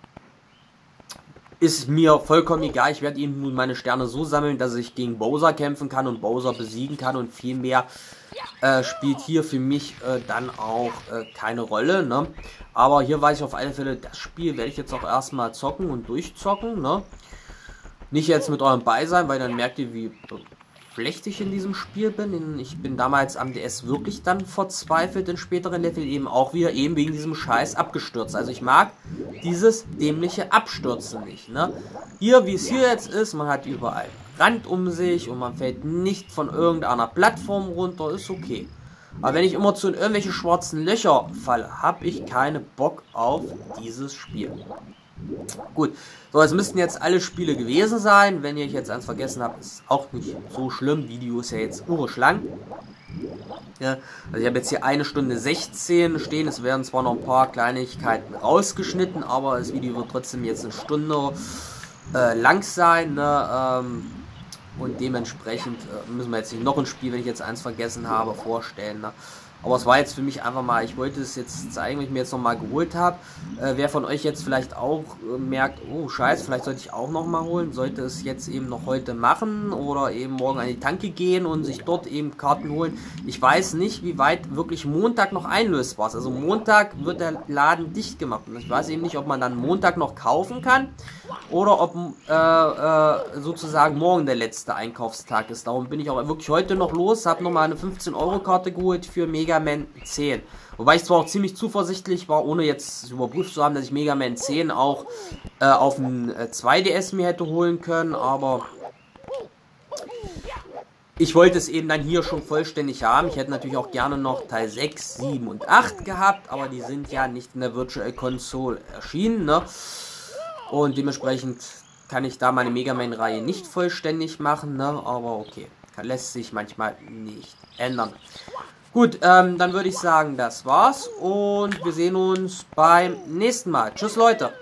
A: ist mir vollkommen egal. Ich werde eben nun meine Sterne so sammeln, dass ich gegen Bowser kämpfen kann und Bowser besiegen kann, und viel mehr äh, spielt hier für mich äh, dann auch äh, keine Rolle, ne? Aber hier weiß ich auf alle Fälle, das Spiel werde ich jetzt auch erstmal zocken und durchzocken, ne? Nicht jetzt mit eurem Beisein, weil dann merkt ihr, wie schlecht ich in diesem Spiel bin. Ich bin damals am D S wirklich dann verzweifelt in späteren Level, eben auch wieder eben wegen diesem Scheiß abgestürzt. Also ich mag dieses dämliche Abstürzen nicht, ne? Hier, wie es hier jetzt ist, man hat überall Rand um sich und man fällt nicht von irgendeiner Plattform runter, ist okay. Aber wenn ich immer zu in irgendwelche schwarzen Löcher falle, habe ich keinen Bock auf dieses Spiel. Gut, so, es müssten jetzt alle Spiele gewesen sein. Wenn ihr jetzt eins vergessen habt, ist auch nicht so schlimm. Video ist ja jetzt urschlang. Ja, also ich habe jetzt hier eine Stunde sechzehn stehen. Es werden zwar noch ein paar Kleinigkeiten rausgeschnitten, aber das Video wird trotzdem jetzt eine Stunde äh, lang sein, ne? Ähm, und dementsprechend äh, müssen wir jetzt nicht noch ein Spiel, wenn ich jetzt eins vergessen habe, vorstellen, ne? Aber es war jetzt für mich einfach mal, ich wollte es jetzt zeigen, weil ich mir jetzt nochmal geholt habe. Äh, wer von euch jetzt vielleicht auch äh, merkt, oh scheiße, vielleicht sollte ich auch nochmal holen, sollte es jetzt eben noch heute machen oder eben morgen an die Tanke gehen und sich dort eben Karten holen. Ich weiß nicht, wie weit wirklich Montag noch einlösbar ist. Also Montag wird der Laden dicht gemacht. Und ich weiß eben nicht, ob man dann Montag noch kaufen kann oder ob äh, äh, sozusagen morgen der letzte Einkaufstag ist. Darum bin ich auch wirklich heute noch los, habe nochmal eine fünfzehn Euro Karte geholt für Mega Man zehn. Wobei ich zwar auch ziemlich zuversichtlich war, ohne jetzt überprüft zu haben, dass ich Mega Man zehn auch äh, auf dem äh, zwei D S mir hätte holen können, aber ich wollte es eben dann hier schon vollständig haben. Ich hätte natürlich auch gerne noch Teil sechs, sieben und acht gehabt, aber die sind ja nicht in der Virtual Console erschienen, ne? Und dementsprechend kann ich da meine Mega Man Reihe nicht vollständig machen, ne? Aber okay, lässt sich manchmal nicht ändern. Gut, ähm, dann würde ich sagen, das war's und wir sehen uns beim nächsten Mal. Tschüss, Leute.